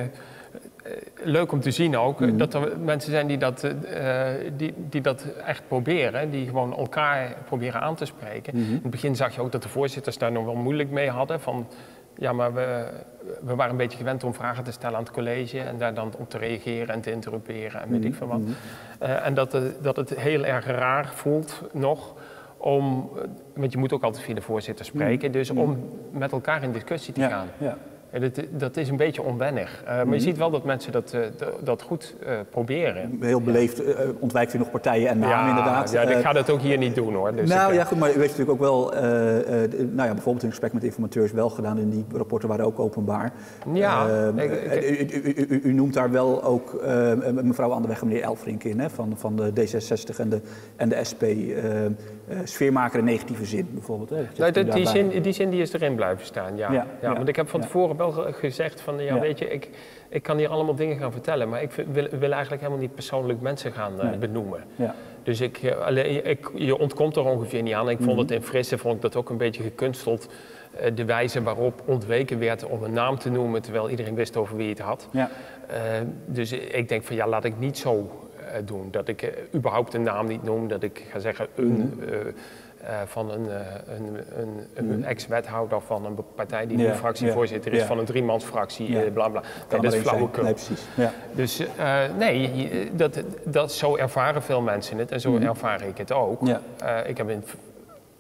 leuk om te zien ook, mm-hmm. dat er mensen zijn die dat, uh, die, die dat echt proberen. Die gewoon elkaar proberen aan te spreken. Mm-hmm. In het begin zag je ook dat de voorzitters daar nog wel moeilijk mee hadden. Van, ja, maar we, we waren een beetje gewend om vragen te stellen aan het college en daar dan op te reageren en te interrumperen en weet mm-hmm. ik veel wat. Mm-hmm. Uh, en dat, uh, dat het heel erg raar voelt nog. Om, want je moet ook altijd via de voorzitter spreken, mm. dus om met elkaar in discussie te ja, gaan. Ja. Dat, dat is een beetje onwennig. Uh, maar mm. je ziet wel dat mensen dat, uh, dat goed uh, proberen. Heel beleefd uh, ontwijkt u nog partijen en namen ja, inderdaad. Ja, ik ga dat ook hier niet doen hoor. Dus nou ik, ja, goed, maar u heeft natuurlijk ook wel, uh, uh, nou ja, bijvoorbeeld in gesprek met informateurs wel gedaan en die rapporten waren ook openbaar. Ja. Uh, ik, ik, u, u, u, u noemt daar wel ook uh, mevrouw Anderweg en meneer Elfrink in, hè, van, van de D zesenzestig en de, en de S P. Uh, uh, sfeermaker in negatieve zin bijvoorbeeld. Hè. Nou, die, die, zin, die zin die is erin blijven staan, ja. ja, ja, ja. Want ik heb van ja. tevoren wel gezegd van, ja, ja. weet je, ik, ik kan hier allemaal dingen gaan vertellen, maar ik wil, wil eigenlijk helemaal niet persoonlijk mensen gaan uh, nee. benoemen. Ja. Dus ik, alleen, ik, je ontkomt er ongeveer niet aan. Ik vond mm-hmm. het in Frisse, vond ik dat ook een beetje gekunsteld. Uh, de wijze waarop ontweken werd om een naam te noemen, terwijl iedereen wist over wie het had. Ja. Uh, dus ik denk van, ja, laat ik niet zo uh, doen. Dat ik uh, überhaupt een naam niet noem, dat ik ga zeggen een... Mm-hmm. Uh, Uh, van een, uh, een, een, een mm-hmm. ex-wethouder van een partij die nu ja, fractievoorzitter ja, is ja. van een driemansfractie, ja. uh, bla bla. Nee, dat is flauwekul. Nee, precies. Ja. Dus uh, nee, dat, dat, zo ervaren veel mensen het en zo mm-hmm. ervaar ik het ook. Ja. Uh, ik heb in,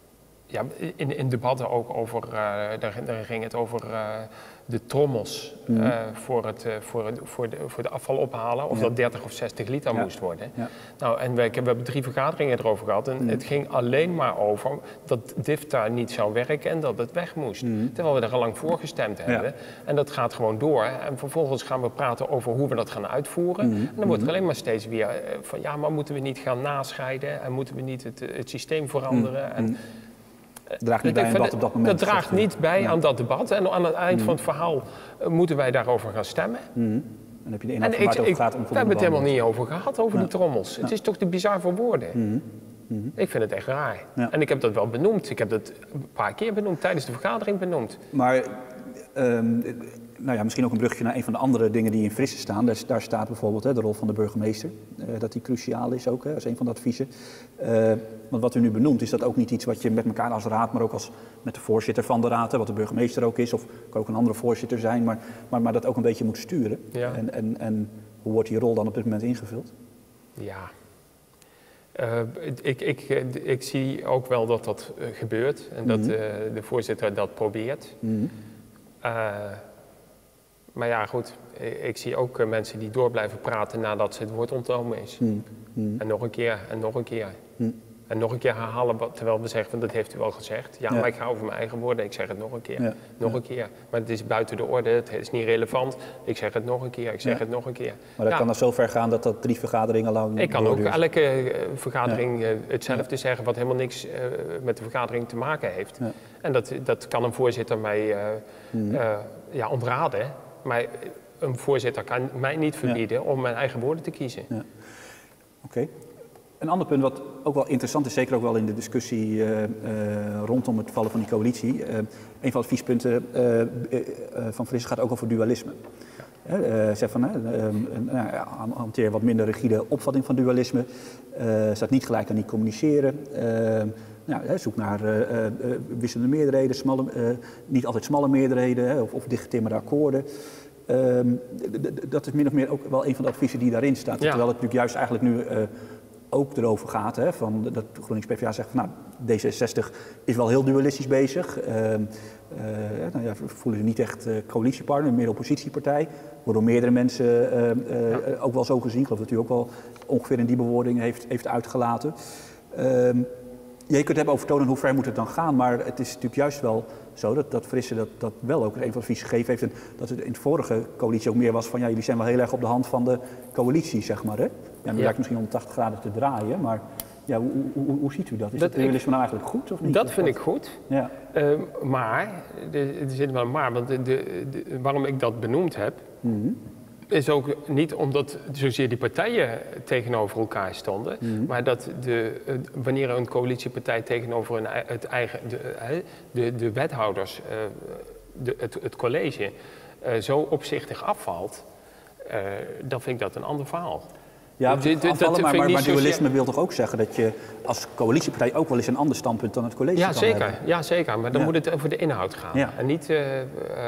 ja, in, in debatten ook over, uh, daar, daar ging het over uh, de trommels mm. uh, voor, het, uh, voor, het, voor, de, voor de afval ophalen, of ja. dat dertig of zestig liter ja. moest worden. Ja. Nou, en we, we hebben drie vergaderingen erover gehad en mm. het ging alleen maar over dat D I F daar niet zou werken en dat het weg moest. Mm. Terwijl we er al lang voor gestemd hebben. Ja. En dat gaat gewoon door. En vervolgens gaan we praten over hoe we dat gaan uitvoeren. Mm. En dan wordt er alleen maar steeds weer uh, van ja, maar moeten we niet gaan nascheiden en moeten we niet het, het systeem veranderen? Mm. En, draagt niet bij aan wat op dat moment. Dat draagt niet bij ja. aan dat debat. En aan het eind mm. van het verhaal uh, moeten wij daarover gaan stemmen. Mm. En heb je de inhoud van waar het over gaat? Daar hebben we het helemaal niet over gehad, over ja. die trommels. Ja. Het is toch te bizar voor woorden. Mm. Mm. Ik vind het echt raar. Ja. En ik heb dat wel benoemd. Ik heb dat een paar keer benoemd, tijdens de vergadering benoemd. Maar um, nou ja, misschien ook een brugje naar een van de andere dingen die in Frisse staan. Daar, daar staat bijvoorbeeld hè, de rol van de burgemeester. Uh, dat die cruciaal is ook, hè, als een van de adviezen. Uh, want wat u nu benoemt, is dat ook niet iets wat je met elkaar als raad, maar ook als met de voorzitter van de raad, hè, wat de burgemeester ook is, of kan ook een andere voorzitter zijn, maar, maar, maar dat ook een beetje moet sturen. Ja. En, en, en hoe wordt die rol dan op dit moment ingevuld? Ja. Uh, ik, ik, ik zie ook wel dat dat uh, gebeurt en dat mm-hmm. uh, de voorzitter dat probeert. Mm-hmm. Uh, maar ja, goed, ik, ik zie ook uh, mensen die door blijven praten nadat ze het woord ontnomen is. Mm-hmm. En nog een keer, en nog een keer. Mm-hmm. En nog een keer herhalen, terwijl we zeggen, dat heeft u wel gezegd. Ja, ja, maar ik ga over mijn eigen woorden, ik zeg het nog een keer. Ja. Nog ja. een keer. Maar het is buiten de orde, het is niet relevant. Ik zeg het nog een keer, ik zeg ja. het nog een keer. Maar dat ja. kan dan zo ver gaan dat dat drie vergaderingen lang Ik kan ook elke uh, vergadering uh, hetzelfde ja. zeggen, wat helemaal niks uh, met de vergadering te maken heeft. Ja. En dat, dat kan een voorzitter mij uh, mm. uh, ja, ontraden. Maar een voorzitter kan mij niet verbieden ja. om mijn eigen woorden te kiezen. Ja. Oké. Okay. Een ander punt wat ook wel interessant is, zeker ook wel in de discussie uh, uh, rondom het vallen van die coalitie. Uh, een van de adviespunten uh, uh, van Frisse gaat ook over dualisme. Ja. Uh, zegt van, uh, uh, uh, hanteer wat minder rigide opvatting van dualisme. Uh, staat niet gelijk aan niet communiceren. Uh, nou, uh, zoek naar uh, uh, wisselende meerderheden, smalle, uh, niet altijd smalle meerderheden uh, of, of dichtgetimmerde akkoorden. Um, dat is min of meer ook wel een van de adviezen die daarin staat. Ja. Terwijl het natuurlijk juist eigenlijk nu uh, ook erover gaat, hè, van dat GroenLinks P v A zegt van nou, D zesenzestig is wel heel dualistisch bezig. Uh, uh, nou ja, voelen ze niet echt uh, coalitiepartner, meer oppositiepartij. Wordt door meerdere mensen uh, uh, ja. ook wel zo gezien. Ik geloof dat u ook wel ongeveer in die bewoording heeft, heeft uitgelaten. Uh, je kunt het hebben over tonen hoe ver moet het dan gaan, maar het is natuurlijk juist wel zo dat, dat Frisse dat, dat wel ook een van advies gegeven heeft. En dat het in de vorige coalitie ook meer was van ja, jullie zijn wel heel erg op de hand van de coalitie, zeg maar. Hè? Ja, nu ja. lijkt misschien honderdtachtig graden te draaien, maar ja, hoe, hoe, hoe ziet u dat? Is dat, dat dualisme nou eigenlijk goed of niet? Dat of vind wat? ik goed. Ja. Uh, maar, er zit wel een maar, want de, de, de, waarom ik dat benoemd heb, mm-hmm. is ook niet omdat zozeer die partijen tegenover elkaar stonden, mm-hmm. maar dat de, wanneer een coalitiepartij tegenover een, het eigen, de, de, de wethouders, de, het, het college, zo opzichtig afvalt, uh, dan vind ik dat een ander verhaal. Ja, de, de, afvallen, dat maar, maar, maar dualisme wil toch ook zeggen dat je als coalitiepartij ook wel eens een ander standpunt dan het college ja, kan zeker, hebben? Ja, zeker. Maar dan ja. moet het over de inhoud gaan. Ja. En niet uh, uh,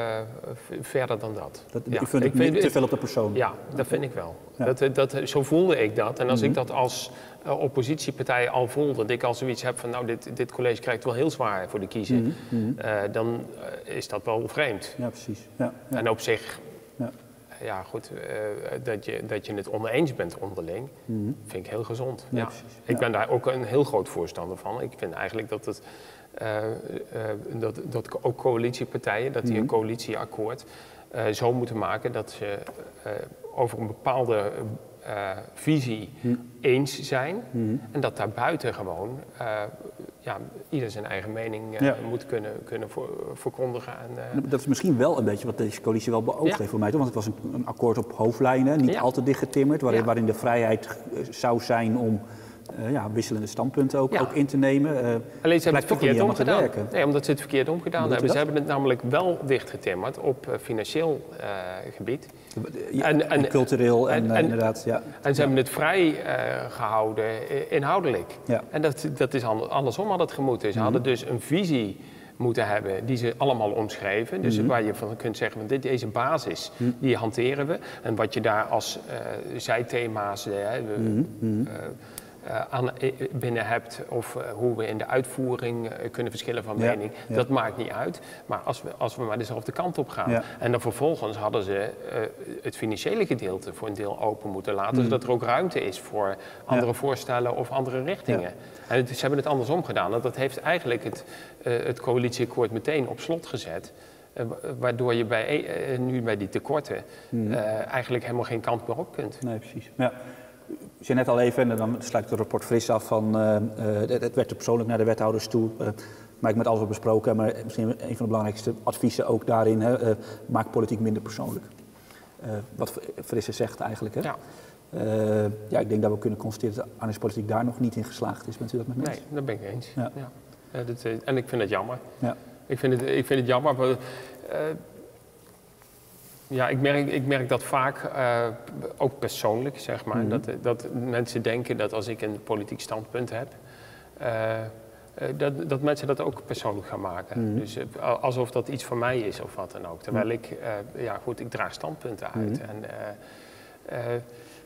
verder dan dat. dat ja. Ik vind het niet te veel op de persoon. Ja, dat okay. vind ik wel. Ja. Dat, dat, zo voelde ik dat. En als mm-hmm. ik dat als uh, oppositiepartij al voelde, dat ik al zoiets heb van nou, dit, dit college krijgt wel heel zwaar voor de kiezer, mm-hmm. uh, dan uh, is dat wel vreemd. Ja, precies. Ja, ja. En op zich... Ja. Ja, goed, uh, dat, je, dat je het oneens bent onderling, mm-hmm. vind ik heel gezond. Ja, ja. Ik ja. ben daar ook een heel groot voorstander van. Ik vind eigenlijk dat, het, uh, uh, dat, dat ook coalitiepartijen, dat die mm-hmm. een coalitieakkoord uh, zo moeten maken dat ze uh, over een bepaalde uh, visie mm-hmm. eens zijn. Mm-hmm. En dat daarbuiten gewoon uh, ja, ieder zijn eigen mening uh, ja. moet kunnen, kunnen voor, verkondigen. En, uh... Dat is misschien wel een beetje wat deze coalitie wel beoogd ja. heeft voor mij. Toch? Want het was een, een akkoord op hoofdlijnen, niet ja. al te dichtgetimmerd, waarin, ja. waarin de vrijheid zou zijn om uh, ja, wisselende standpunten ook, ja. ook in te nemen. Uh, Alleen ze hebben het verkeerd omgedaan. Nee, omdat ze het verkeerd omgedaan hebben. Ze hebben het namelijk wel dichtgetimmerd op uh, financieel uh, gebied. Ja, en, en, en cultureel en, en, en inderdaad, ja. En ze ja. hebben het vrij uh, gehouden uh, inhoudelijk. Ja. En dat, dat is andersom had het gemoeten. Ze mm-hmm. hadden dus een visie moeten hebben die ze allemaal omschreven. Dus mm-hmm. waar je van kunt zeggen, van dit, deze basis, mm-hmm. die hanteren we. En wat je daar als uh, zijthema's, uh, mm-hmm. uh, uh, aan, binnen hebt of uh, hoe we in de uitvoering uh, kunnen verschillen van mening. Ja, ja. Dat maakt niet uit. Maar als we, als we maar dezelfde kant op gaan. Ja. En dan vervolgens hadden ze uh, het financiële gedeelte voor een deel open moeten laten. Mm. Zodat er ook ruimte is voor andere ja. voorstellen of andere richtingen. Ja. En het, ze hebben het andersom gedaan. Dat, dat heeft eigenlijk het, uh, het coalitieakkoord meteen op slot gezet. Uh, waardoor je bij, uh, nu bij die tekorten mm. uh, eigenlijk helemaal geen kant meer op kunt. Nee, precies. Ja. Je zei net al even, en dan sluit ik het rapport fris af, van, uh, uh, het werd er persoonlijk naar de wethouders toe. Uh, maar ik met alles wat besproken, maar misschien een van de belangrijkste adviezen ook daarin, hè, uh, maak politiek minder persoonlijk. Uh, wat Frisse zegt eigenlijk. Hè? Ja. Uh, ja, ik denk dat we kunnen constateren dat de Arnhemse politiek daar nog niet in geslaagd is. Bent u dat met me eens? Nee, dat ben ik eens. Ja. Ja. Uh, dat, uh, en ik vind het jammer. Ja. Ik, vind het, ik vind het jammer. Maar, uh, ja, ik merk, ik merk dat vaak, uh, ook persoonlijk, zeg maar, mm-hmm. dat, dat mensen denken dat als ik een politiek standpunt heb, uh, uh, dat, dat mensen dat ook persoonlijk gaan maken. Mm-hmm. Dus uh, alsof dat iets van mij is of wat dan ook. Terwijl mm-hmm. ik, uh, ja goed, ik draag standpunten uit. Mm-hmm. En, uh, uh,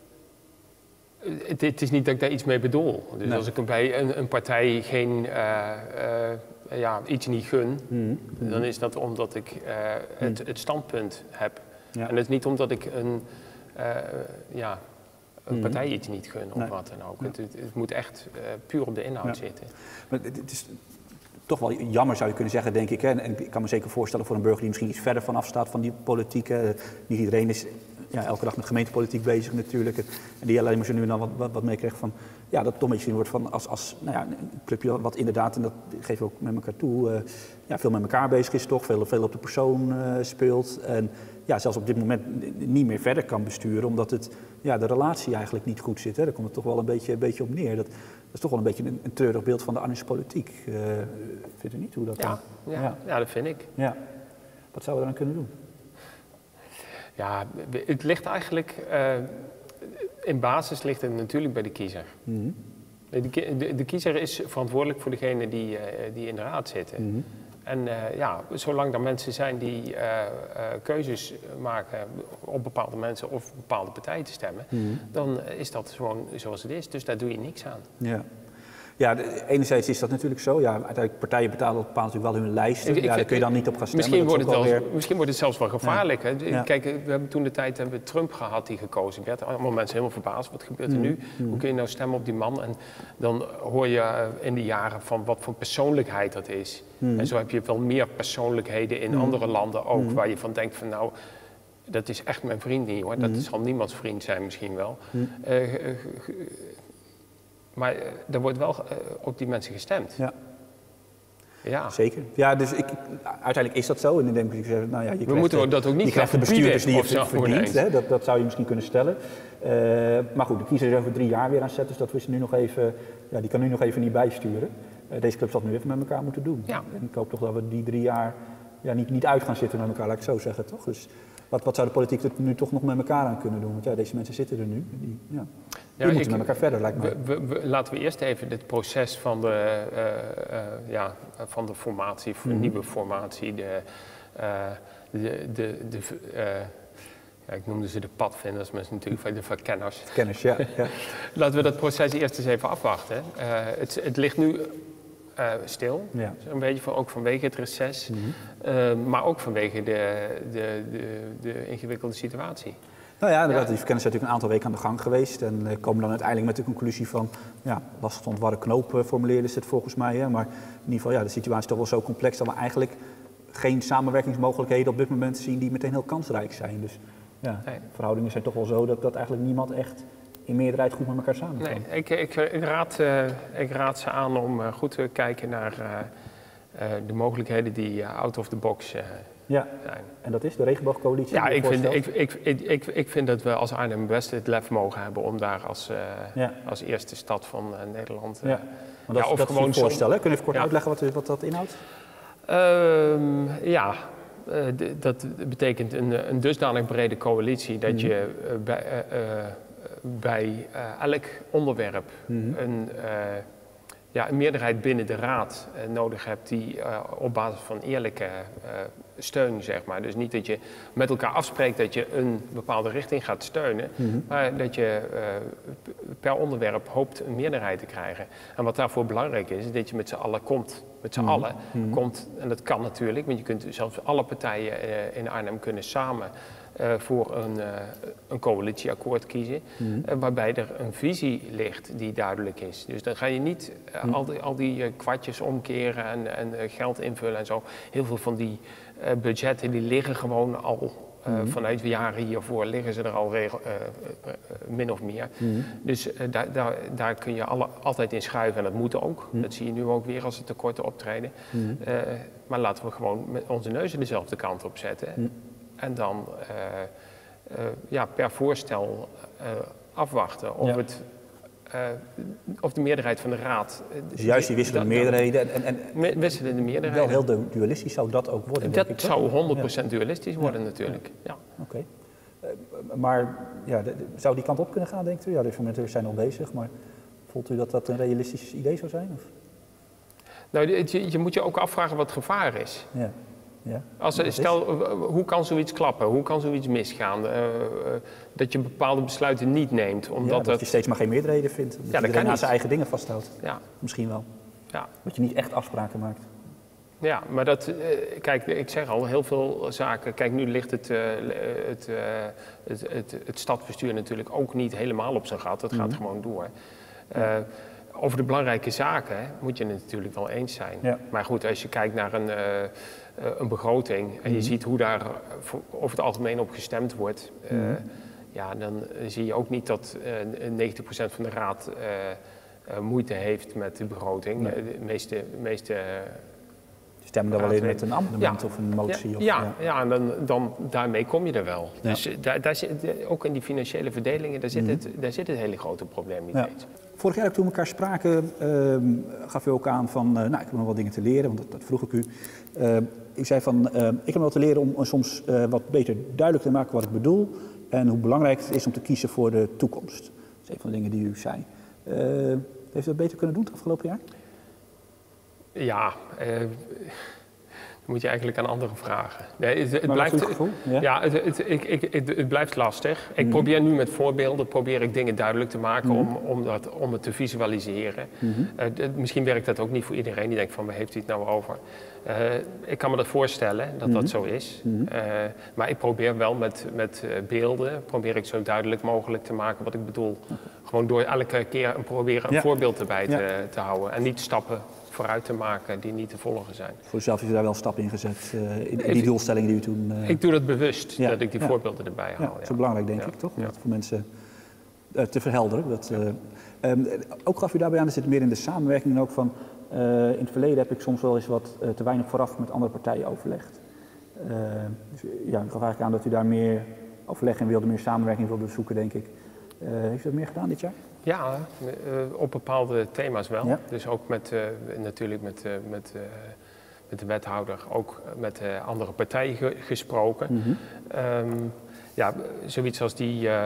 het, het is niet dat ik daar iets mee bedoel. Dus nee. als ik bij een, een partij geen, uh, uh, ja, iets niet gun, mm-hmm. dan is dat omdat ik uh, het, het standpunt heb. Ja. En het is niet omdat ik een, uh, ja, een partij mm-hmm. iets niet gun of nee. wat dan ook. Ja. Het, het, het moet echt uh, puur op de inhoud ja. zitten. Maar het is toch wel jammer, zou je kunnen zeggen, denk ik. Hè? En ik kan me zeker voorstellen voor een burger die misschien iets verder vanaf staat van die politiek. Hè? Niet iedereen is ja, elke dag met gemeentepolitiek bezig natuurlijk. En die alleen maar zo nu en dan wat, wat, wat meekrijgt van, ja, dat toch een beetje zien wordt van als, als nou ja, een clubje wat inderdaad, en dat geven we ook met elkaar toe, uh, ja, veel met elkaar bezig is toch, veel, veel op de persoon uh, speelt. En ja, zelfs op dit moment niet meer verder kan besturen, omdat het, ja, de relatie eigenlijk niet goed zit. Hè. Daar komt het toch wel een beetje, een beetje op neer. Dat, dat is toch wel een beetje een, een treurig beeld van de Arnhemse politiek. Uh, vindt u niet hoe dat ja, dan? Ja, ja. ja, dat vind ik. Ja. Wat zouden we dan kunnen doen? Ja, het ligt eigenlijk, uh, in basis ligt het natuurlijk bij de kiezer. Mm-hmm. de, de, de kiezer is verantwoordelijk voor degene die, uh, die in de raad zitten. Mm-hmm. En uh, ja, zolang er mensen zijn die uh, uh, keuzes maken op bepaalde mensen of bepaalde partijen te stemmen, mm-hmm. dan is dat gewoon zoals het is. Dus daar doe je niks aan. Ja. Ja, de, enerzijds is dat natuurlijk zo. Ja, uiteindelijk partijen betalen bepalen natuurlijk wel hun lijsten. Ik, ik ja, daar kun je dan niet op gaan stemmen. Misschien, wordt het, wel, weer... misschien wordt het zelfs wel gevaarlijk. Ja. Hè? Ja. Kijk, we hebben toen de tijd hebben we Trump gehad die gekozen werd. Allemaal mensen helemaal verbaasd. Wat gebeurt er mm. nu? Mm. Hoe kun je nou stemmen op die man? En dan hoor je in de jaren van wat voor persoonlijkheid dat is. Mm. En zo heb je wel meer persoonlijkheden in mm. andere landen ook. Mm. Waar je van denkt van nou, dat is echt mijn vriend niet hoor. Dat mm. zal niemands vriend zijn misschien wel. Mm. Uh, uh, uh, Maar uh, er wordt wel uh, op die mensen gestemd. Ja. Ja. Zeker. Ja, dus ik, uiteindelijk is dat zo. En dan denk ik, nou ja, je we krijgt, moeten dat ook niet je krijgt de bestuurders die je verdient. Hè? Dat, dat zou je misschien kunnen stellen. Uh, maar goed, de kiezer is over drie jaar weer aan zet. Dus dat we ze nu nog even, ja, die kan nu nog even niet bijsturen. Uh, deze club zal het nu even met elkaar moeten doen. Ja. En ik hoop toch dat we die drie jaar ja, niet, niet uit gaan zitten met elkaar, laat ik het zo zeggen. Toch? Dus wat, wat zou de politiek er nu toch nog met elkaar aan kunnen doen? Want ja, deze mensen zitten er nu. Die, ja. Die ja, moeten ik, met elkaar verder, lijkt me. We, we, laten we eerst even het proces van de, uh, uh, ja, van de formatie, mm-hmm. de nieuwe formatie, de, uh, de, de, de uh, ja, ik noemde ze de padvinders, maar natuurlijk de verkenners. Kenners, ja. ja. Laten we dat proces eerst eens even afwachten. Uh, het, het ligt nu uh, stil, ja. Een beetje van, ook vanwege het reces, mm-hmm. uh, maar ook vanwege de, de, de, de ingewikkelde situatie. Nou ja, inderdaad, ja. Die verkenners zijn natuurlijk een aantal weken aan de gang geweest en uh, komen dan uiteindelijk met de conclusie van, ja, lastig te ontwarren knoop uh, formuleerden ze het volgens mij, hè, maar in ieder geval, ja, de situatie is toch wel zo complex dat we eigenlijk geen samenwerkingsmogelijkheden op dit moment zien die meteen heel kansrijk zijn. Dus ja, nee. Verhoudingen zijn toch wel zo dat, dat eigenlijk niemand echt in meerderheid goed met elkaar samen kan. Nee, ik, ik, ik, raad, uh, ik raad ze aan om uh, goed te kijken naar uh, uh, de mogelijkheden die uh, out of the box uh, ja, zijn. En dat is de regenboogcoalitie? Ja, ik vind, ik, ik, ik, ik, ik vind dat we als Arnhem-West het lef mogen hebben om daar als, uh, ja. als eerste stad van uh, Nederland... Uh, ja. Maar dat, ja, of dat gewoon is een voorstel, hè? Kun je even kort ja. uitleggen wat, wat dat inhoudt? Uh, ja, uh, d- dat betekent een, een dusdanig brede coalitie dat mm-hmm. je uh, bij, uh, uh, bij uh, elk onderwerp mm-hmm. een... Uh, Ja, een meerderheid binnen de raad uh, nodig hebt die uh, op basis van eerlijke uh, steun, zeg maar. Dus niet dat je met elkaar afspreekt dat je een bepaalde richting gaat steunen, mm-hmm. maar dat je uh, per onderwerp hoopt een meerderheid te krijgen. En wat daarvoor belangrijk is, is dat je met z'n allen komt. Met z'n Mm. allen Mm. komt, en dat kan natuurlijk, want je kunt zelfs alle partijen uh, in Arnhem kunnen samen uh, voor een, uh, een coalitieakkoord kiezen, mm. uh, waarbij er een visie ligt die duidelijk is. Dus dan ga je niet uh, mm. al die, al die uh, kwartjes omkeren en, en uh, geld invullen en zo. Heel veel van die uh, budgetten die liggen gewoon al. Uh, mm-hmm. Vanuit de jaren hiervoor liggen ze er al regel, uh, uh, uh, min of meer. Mm-hmm. Dus uh, daar, daar, daar kun je alle, altijd in schuiven en dat moet ook. Mm-hmm. Dat zie je nu ook weer als er tekorten optreden. Mm-hmm. Uh, maar laten we gewoon met onze neuzen dezelfde kant op zetten. Mm-hmm. En dan uh, uh, ja, per voorstel uh, afwachten of, ja. het, uh, of de meerderheid van de raad... Uh, dus juist die wisselende dat, meerderheden. En, en, en, wisselende meerderheden. Wel heel dualistisch zou dat ook worden. Dat denk ik, zou honderd procent ja. dualistisch worden ja. natuurlijk. Ja. Ja. Oké. Okay. Uh, maar ja, de, de, zou die kant op kunnen gaan, denkt u? Ja, deze momenten zijn al bezig, maar voelt u dat dat een realistisch idee zou zijn? Of? Nou, je, je moet je ook afvragen wat het gevaar is. Ja. Ja. Als, stel, hoe kan zoiets klappen? Hoe kan zoiets misgaan? Uh, uh, dat je bepaalde besluiten niet neemt. Omdat ja, dat het... je steeds maar geen meerderheden vindt. Dat ja, iedereen aan zijn eigen dingen vasthoudt. Ja. Misschien wel. Ja. Dat je niet echt afspraken maakt. Ja, maar dat, uh, kijk, ik zeg al, heel veel zaken. Kijk, nu ligt het, uh, het, uh, het, het, het stadsbestuur natuurlijk ook niet helemaal op zijn gat. Dat gaat mm-hmm. gewoon door. Uh, ja. Over de belangrijke zaken moet je het natuurlijk wel eens zijn. Ja. Maar goed, als je kijkt naar een, uh, een begroting en je mm-hmm. ziet hoe daar over het algemeen op gestemd wordt, uh, mm-hmm. ja, dan zie je ook niet dat uh, negentig procent van de raad uh, uh, moeite heeft met de begroting. Nee. De meeste, meeste uh, stemmen dan wel in met een amendement ja. of een motie? Ja, of, ja, ja. ja en dan, dan, daarmee kom je er wel. Ja. Dus daar, daar zit, ook in die financiële verdelingen, daar zit, mm-hmm. het, daar zit het hele grote probleem niet ja. eens. Vorig jaar toen we elkaar spraken, uh, gaf u ook aan van, uh, nou, ik heb nog wat dingen te leren, want dat, dat vroeg ik u. Uh, u zei van, uh, ik heb nog wat te leren om uh, soms uh, wat beter duidelijk te maken wat ik bedoel en hoe belangrijk het is om te kiezen voor de toekomst. Dat is een van de dingen die u zei. Uh, heeft u dat beter kunnen doen het afgelopen jaar? Ja, uh, dan moet je eigenlijk aan anderen vragen. Nee, het, het maar blijft, gevoel? Ja, ja het, het, ik, ik, het, het blijft lastig. Ik mm. probeer nu met voorbeelden probeer ik dingen duidelijk te maken mm. om, om, dat, om het te visualiseren. Mm-hmm. Uh, d- misschien werkt dat ook niet voor iedereen die denkt van waar heeft hij het nou over. Uh, ik kan me dat voorstellen dat mm-hmm. dat zo is. Mm-hmm. Uh, maar ik probeer wel met, met uh, beelden, probeer ik zo duidelijk mogelijk te maken wat ik bedoel. Okay. Gewoon door elke keer een, proberen een ja. voorbeeld erbij te, ja. te houden en niet stappen vooruit te maken die niet te volgen zijn. Voor uzelf is u daar wel een stap in gezet, uh, in, in die doelstellingen die u toen... Uh... Ik doe dat bewust, ja. dat ik die ja. voorbeelden erbij haal. Ja, dat is ja. belangrijk, denk ja. ik, toch? Om ja. dat voor mensen uh, te verhelderen. Dat, uh, um, ook gaf u daarbij aan, er zit meer in de samenwerking ook van... Uh, in het verleden heb ik soms wel eens wat uh, te weinig vooraf met andere partijen overlegd. Uh, dus, ja, ik gaf eigenlijk aan dat u daar meer overleg in wilde, meer samenwerking wilde zoeken, denk ik. Uh, heeft u dat meer gedaan dit jaar? Ja, uh, op bepaalde thema's wel. Ja. Dus ook met, uh, natuurlijk met, uh, met, uh, met de wethouder, ook met uh, andere partijen ge- gesproken. Mm-hmm. Um, ja, zoiets als die, uh,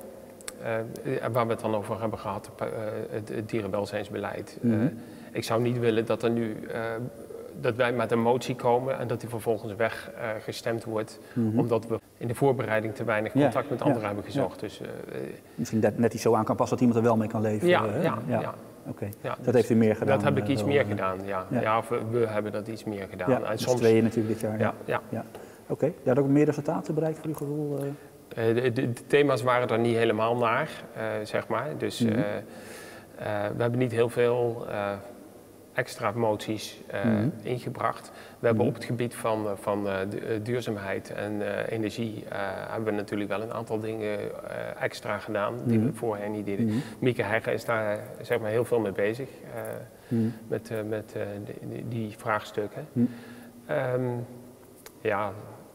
uh, waar we het dan over hebben gehad, uh, het, het dierenwelzijnsbeleid. Mm-hmm. Uh, ik zou niet willen dat er nu... Uh, dat wij met een motie komen en dat die vervolgens weggestemd uh, wordt, mm-hmm. omdat we in de voorbereiding te weinig contact ja, met anderen ja, hebben gezocht. Ja. Dus, uh, misschien dat net iets zo aan kan passen dat iemand er wel mee kan leven. Ja, uh, ja, ja. ja. Okay. ja dat dus heeft u meer gedaan? Dat heb ik iets uh, meer uh, gedaan, ja. ja. ja of we, we hebben dat iets meer gedaan. Ja, en soms tweeën natuurlijk dit jaar. Ja, ja. ja. Oké, okay. ja, dat ook meer resultaten bereikt voor uw gevoel? Uh... Uh, de, de, de thema's waren er niet helemaal naar, uh, zeg maar. Dus mm-hmm. uh, uh, we hebben niet heel veel... Uh, extra moties uh, mm-hmm. ingebracht. We mm-hmm. hebben op het gebied van, van uh, duurzaamheid en uh, energie uh, hebben we natuurlijk wel een aantal dingen uh, extra gedaan die mm-hmm. we voorheen niet deden. Mm-hmm. Mieke Hegge is daar zeg maar heel veel mee bezig uh, mm-hmm. met, uh, met uh, die, die vraagstukken. Mm-hmm. Um, ja,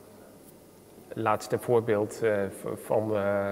laatste voorbeeld uh, van uh,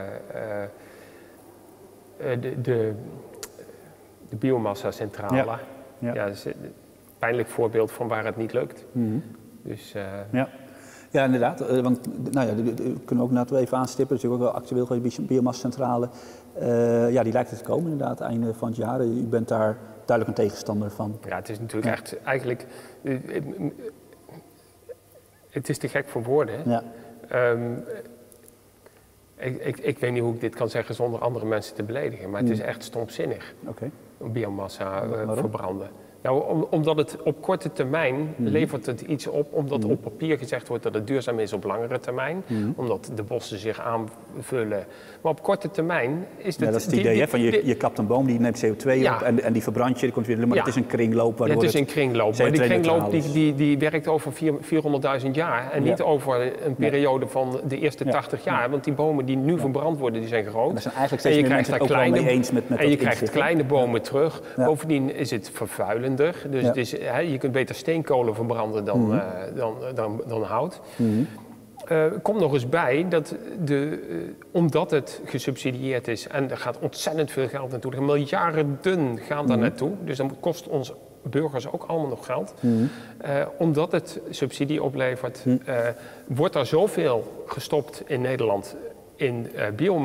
uh, de, de, de biomassa-centrale. Ja. Ja, ja, dat is een pijnlijk voorbeeld van waar het niet lukt. Mm-hmm. Dus, uh... ja. ja, inderdaad. Uh, want nou ja, we kunnen ook inderdaad wel even aanstippen. Het is ook wel actueel geweest, de biomassacentrale. Uh, ja, die lijkt er te komen inderdaad, einde van het jaar. U bent daar duidelijk een tegenstander van. Ja, het is natuurlijk ja. echt eigenlijk... Uh, het is te gek voor woorden. Ja. Um, Ik, ik, ik weet niet hoe ik dit kan zeggen zonder andere mensen te beledigen, maar het is echt stomzinnig. Okay. Biomassa uh, verbranden. Nou, om, omdat het op korte termijn mm-hmm. levert het iets op, omdat mm-hmm. op papier gezegd wordt dat het duurzaam is op langere termijn, mm-hmm. omdat de bossen zich aanvullen. Maar op korte termijn is het... Ja, dat is het idee, die, hè? Van je, die, je kapt een boom, die neemt C O twee ja. op en, en die verbrandt je, die komt weer, maar ja. het is een kringloop. Ja, het is een kringloop, maar die kringloop die, die, die werkt over vierhonderdduizend jaar en ja. niet over een periode ja. van de eerste ja. tachtig jaar, ja. want die bomen die nu ja. verbrand worden, die zijn groot. En, zijn eigenlijk steeds en je krijgt daar kleine, mee eens met, met en je dat krijgt inzicht, kleine bomen ja. terug. Ja. Bovendien is het vervuilender, dus ja. het is, he, je kunt beter steenkolen verbranden dan, mm-hmm. uh, dan, dan, dan hout. Mm-hmm. Uh, komt nog eens bij dat de, uh, omdat het gesubsidieerd is en er gaat ontzettend veel geld naartoe, er miljarden gaan daar mm-hmm. naartoe, dus dat kost ons burgers ook allemaal nog geld. Mm-hmm. Uh, omdat het subsidie oplevert, mm-hmm. uh, wordt er zoveel gestopt in Nederland in uh,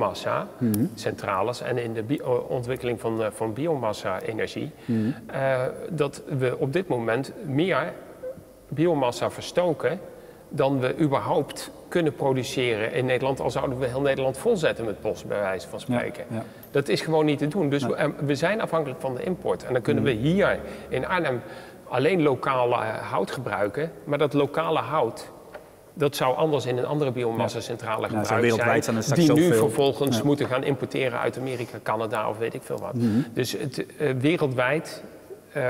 biomassa-centrales mm-hmm. en in de bio- ontwikkeling van, uh, van biomassa-energie, mm-hmm. uh, dat we op dit moment meer biomassa verstoken dan we überhaupt kunnen produceren in Nederland, al zouden we heel Nederland volzetten met bos, bij wijze van spreken. Ja, ja. Dat is gewoon niet te doen. Dus ja. we, we zijn afhankelijk van de import. En dan kunnen mm-hmm. we hier in Arnhem alleen lokale hout gebruiken, maar dat lokale hout, dat zou anders in een andere biomassa-centrale ja. gebruikt ja, zijn, zijn die nu veel. vervolgens ja. moeten gaan importeren uit Amerika, Canada of weet ik veel wat. Mm-hmm. Dus het, uh, wereldwijd uh,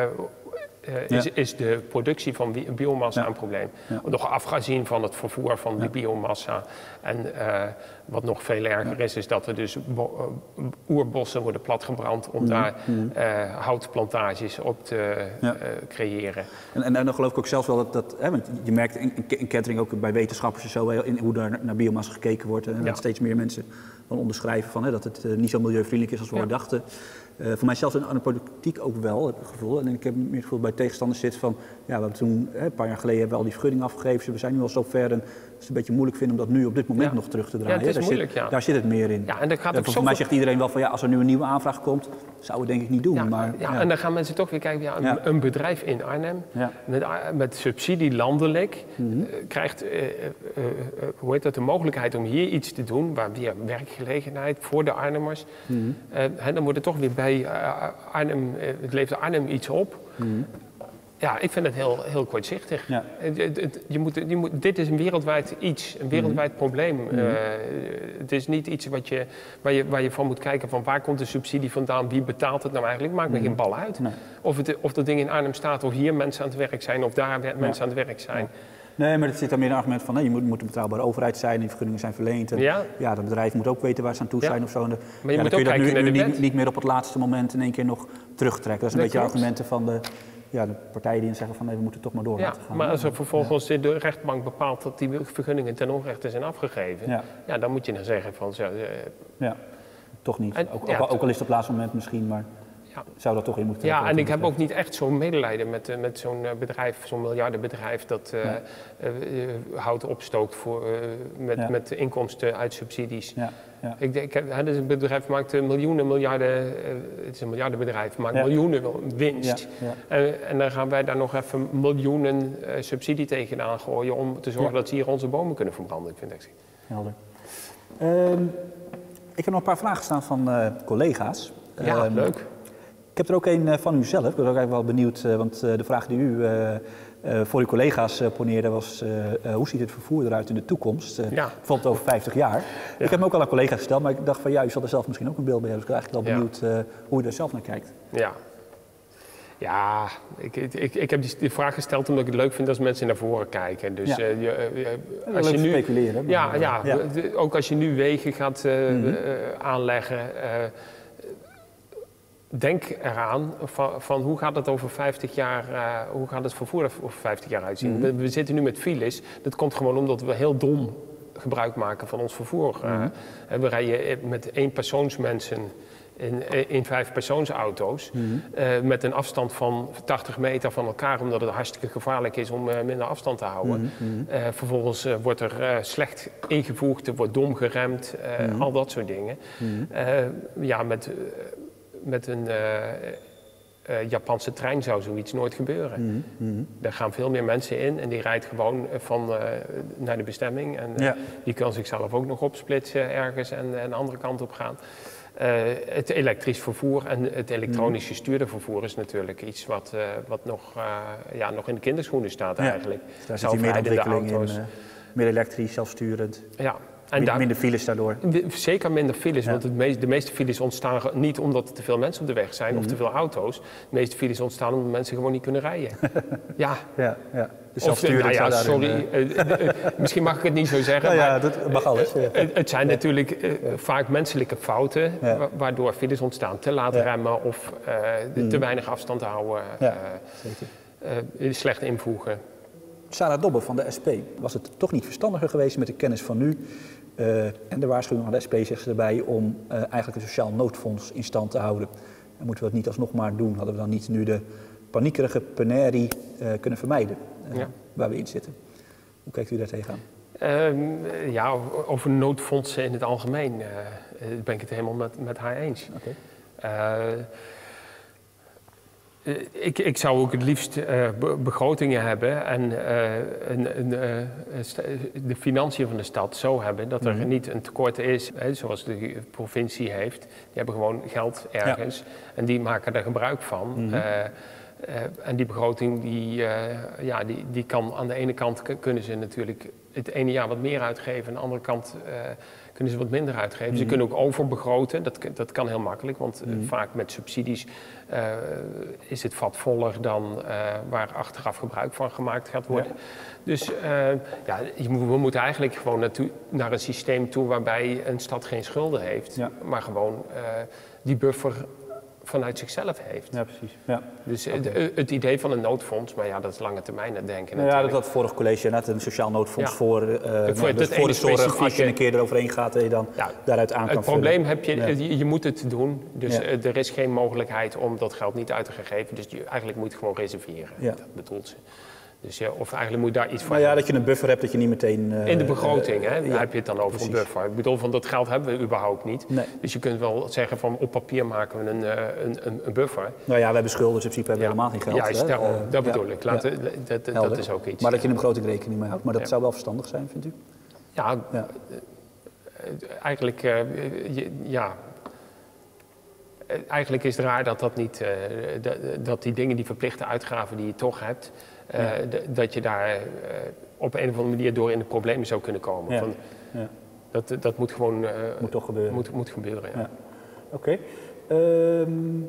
Uh, is, ja. is de productie van biomassa ja. een probleem. Ja. Nog afgezien van het vervoer van ja. die biomassa. En uh, wat nog veel erger ja. is, is dat er dus bo- uh, oerbossen worden platgebrand om mm. daar uh, houtplantages op te ja. uh, creëren. En, en, en dan geloof ik ook zelfs wel dat, dat hè, want je merkt in, in Kettering ook bij wetenschappers en zo, in hoe daar naar biomassa gekeken wordt. En ja. dat steeds meer mensen van onderschrijven van, hè, dat het uh, niet zo milieuvriendelijk is als we ja. dachten. Uh, voor mijzelf in de politiek ook wel, heb ik het gevoel. En ik heb meer het gevoel bij tegenstanders zit van, ja, we hebben toen, hè, een paar jaar geleden hebben we al die vergunning afgegeven. We zijn nu al zo ver en het is een beetje moeilijk vinden om dat nu op dit moment ja. nog terug te draaien. Ja, het is daar, moeilijk, zit, ja. daar zit het meer in. Ja, en dat gaat uh, voor mij zegt iedereen wel van, ja, als er nu een nieuwe aanvraag komt, zouden we denk ik niet doen. Ja, maar, ja, ja. En dan gaan mensen toch weer kijken, ja, een, ja. een bedrijf in Arnhem, ja. met, met subsidie landelijk, mm-hmm. uh, krijgt uh, uh, uh, hoe heet dat, de mogelijkheid om hier iets te doen, waar weer werkgelegenheid voor de Arnhemmers. Mm-hmm. Uh, en dan wordt het toch weer bij uh, Arnhem, uh, het levert Arnhem iets op. Mm-hmm. Ja, ik vind het heel, heel kortzichtig. Ja. Je moet, je moet, dit is een wereldwijd iets, een wereldwijd mm-hmm. probleem. Mm-hmm. Uh, het is niet iets wat je, waar, je, waar je van moet kijken van waar komt de subsidie vandaan, wie betaalt het nou eigenlijk, maakt me mm-hmm. geen bal uit. Nee. Of, het, of dat ding in Arnhem staat, of hier mensen aan het werk zijn, of daar mensen ja. aan het werk zijn. Ja. Nee, maar het zit dan meer een argument van, nee, je moet, moet een betrouwbare overheid zijn, die vergunningen zijn verleend. En, ja. ja, dat bedrijf moet ook weten waar ze aan toe zijn ja. of zo. En de, maar je ja, moet dan ook kun je dat kijken nu, naar nu de niet, niet meer op het laatste moment in één keer nog terugtrekken. Dat is een dat beetje klopt. argumenten van de, ja, de partijen die zeggen van, nee, we moeten toch maar door ja, laten gaan. Maar als er vervolgens ja. de rechtbank bepaalt dat die vergunningen ten onrechte zijn afgegeven, ja, ja dan moet je dan zeggen van, zo, uh, ja, toch niet. En, ook, ja, ook, ook al is het op het laatste moment misschien, maar... Ja. Zou dat toch in moeten Ja, en ik heb ook niet echt zo'n medelijden met, uh, met zo'n uh, bedrijf, zo'n miljardenbedrijf dat uh, ja. uh, uh, hout opstookt voor, uh, met, ja. met inkomsten uit subsidies. Ja. Ja. Ik denk, het is een bedrijf maakt uh, miljoenen, miljarden, uh, het is een miljardenbedrijf, maakt ja. miljoenen winst. Ja. Ja. En, en dan gaan wij daar nog even miljoenen uh, subsidie tegenaan gooien om te zorgen ja. dat ze hier onze bomen kunnen verbranden. Ik vind dat helder. Um, ik heb nog een paar vragen staan van uh, collega's. Ja, um, leuk. Ik heb er ook een van u zelf. Ik ben ook eigenlijk wel benieuwd, want de vraag die u uh, uh, voor uw collega's uh, poneerde was... Uh, uh, hoe ziet het vervoer eruit in de toekomst? Uh, ja. Bijvoorbeeld over vijftig jaar. Ja. Ik heb hem ook al aan collega's gesteld, maar ik dacht van... ja, u zal er zelf misschien ook een beeld bij hebben. Dus ik ben eigenlijk wel benieuwd uh, hoe u daar zelf naar kijkt. Ja. Ja, ik, ik, ik heb die, die vraag gesteld omdat ik het leuk vind als mensen naar voren kijken. Dus, ja. uh, je, uh, als leuk je nu speculeren. Ja, maar, ja, ja. De, ook als je nu wegen gaat uh, mm-hmm. uh, aanleggen... Uh, Denk eraan van, van hoe gaat het over vijftig jaar, uh, hoe gaat het vervoer er over vijftig jaar uitzien? Mm-hmm. we, we zitten nu met files. Dat komt gewoon omdat we heel dom gebruik maken van ons vervoer. Mm-hmm. Uh, we rijden met eenpersoonsmensen in, in vijfpersoonsauto's. Mm-hmm. Uh, met een afstand van tachtig meter van elkaar, omdat het hartstikke gevaarlijk is om uh, minder afstand te houden. Mm-hmm. Uh, vervolgens uh, wordt er uh, slecht ingevoegd, er wordt dom geremd, uh, mm-hmm. al dat soort dingen. Mm-hmm. Uh, ja, met... Uh, met een uh, uh, Japanse trein zou zoiets nooit gebeuren. Mm -hmm. Daar gaan veel meer mensen in en die rijdt gewoon van uh, naar de bestemming. En uh, ja. die kan zichzelf ook nog opsplitsen ergens en, en de andere kant op gaan. Uh, het elektrisch vervoer en het elektronisch gestuurde vervoer is natuurlijk iets wat, uh, wat nog, uh, ja, nog in de kinderschoenen staat eigenlijk. Ja, dus daar zit meer ontwikkeling in, uh, meer elektrisch, zelfsturend. Ja. En minder, minder files daardoor. Zeker minder files, ja. want het meest, de meeste files ontstaan niet omdat er te veel mensen op de weg zijn mm-hmm. of te veel auto's. De meeste files ontstaan omdat mensen gewoon niet kunnen rijden. ja. ja, ja. Dus of, nou ja, sorry, uh, uh, uh, misschien mag ik het niet zo zeggen. Nou ja, maar, dat mag alles. Ja. Uh, uh, het zijn ja. natuurlijk uh, ja. vaak menselijke fouten ja. wa waardoor files ontstaan. Te laat ja. remmen of uh, mm. te weinig afstand houden, ja. uh, uh, slecht invoegen. Sarah Dobbe van de S P, was het toch niet verstandiger geweest met de kennis van nu uh, en de waarschuwing van de S P, zegt ze erbij, om uh, eigenlijk een sociaal noodfonds in stand te houden? En moeten we het niet alsnog maar doen? Hadden we dan niet nu de paniekerige penarie uh, kunnen vermijden uh, ja. waar we in zitten? Hoe kijkt u daar tegenaan? Uh, ja, over noodfondsen in het algemeen uh, ben ik het helemaal met, met haar eens. Okay. Uh, Uh, ik, ik zou ook het liefst uh, be begrotingen hebben en uh, een, een, uh, de financiën van de stad zo hebben dat er mm-hmm. niet een tekort is, hè, zoals de provincie heeft. Die hebben gewoon geld ergens ja. en die maken daar gebruik van. Mm-hmm. uh, uh, en die begroting die, uh, ja, die, die kan aan de ene kant kunnen ze natuurlijk het ene jaar wat meer uitgeven, aan de andere kant uh, kunnen ze wat minder uitgeven. Mm-hmm. Ze kunnen ook overbegroten, dat, dat kan heel makkelijk, want mm-hmm. uh, vaak met subsidies uh, is het vat voller dan uh, waar achteraf gebruik van gemaakt gaat worden. Ja. Dus uh, ja, we moeten eigenlijk gewoon naartoe, naar een systeem toe waarbij een stad geen schulden heeft, ja. maar gewoon uh, die buffer vanuit zichzelf heeft. Ja, precies. Ja. Dus okay. het, het idee van een noodfonds, maar ja, dat is lange termijn het denken. Nou ja, dat had het vorige college net een sociaal noodfonds ja. voor, uh, nou, voor, dus voor de zorg. Als je een keer eroverheen gaat, dat je dan ja. daaruit aan kan Het probleem vullen. heb je, ja. je, je moet het doen. Dus ja. uh, er is geen mogelijkheid om dat geld niet uit te geven. Dus je, eigenlijk moet je gewoon reserveren. Ja. Dat bedoelt ze. Dus ja, of eigenlijk moet je daar iets van. Maar ja, dat je een buffer hebt, dat je niet meteen. Uh, in de begroting, uh, hè? Daar ja, heb je het dan over precies. Een buffer. Ik bedoel, van dat geld hebben we überhaupt niet. Nee. Dus je kunt wel zeggen van op papier maken we een, uh, een, een, een buffer. Nou ja, we hebben schulden, dus in principe hebben we ja. helemaal geen geld. Juist, daarom, uh, dat bedoel ja. ik. Laat, ja. dat, dat, dat is ook iets. Maar dat je een begroting rekening mee houdt. Maar dat ja. zou wel verstandig zijn, vindt u? Ja, ja. eigenlijk, uh, je, ja. Eigenlijk is het raar dat, dat, niet, uh, dat, dat die dingen, die verplichte uitgaven die je toch hebt, uh, ja. dat je daar uh, op een of andere manier door in de problemen zou kunnen komen. Ja. Van, ja. dat, dat moet gewoon uh, moet toch gebeuren. Moet, moet gebeuren, ja. ja. Oké. Okay. Um,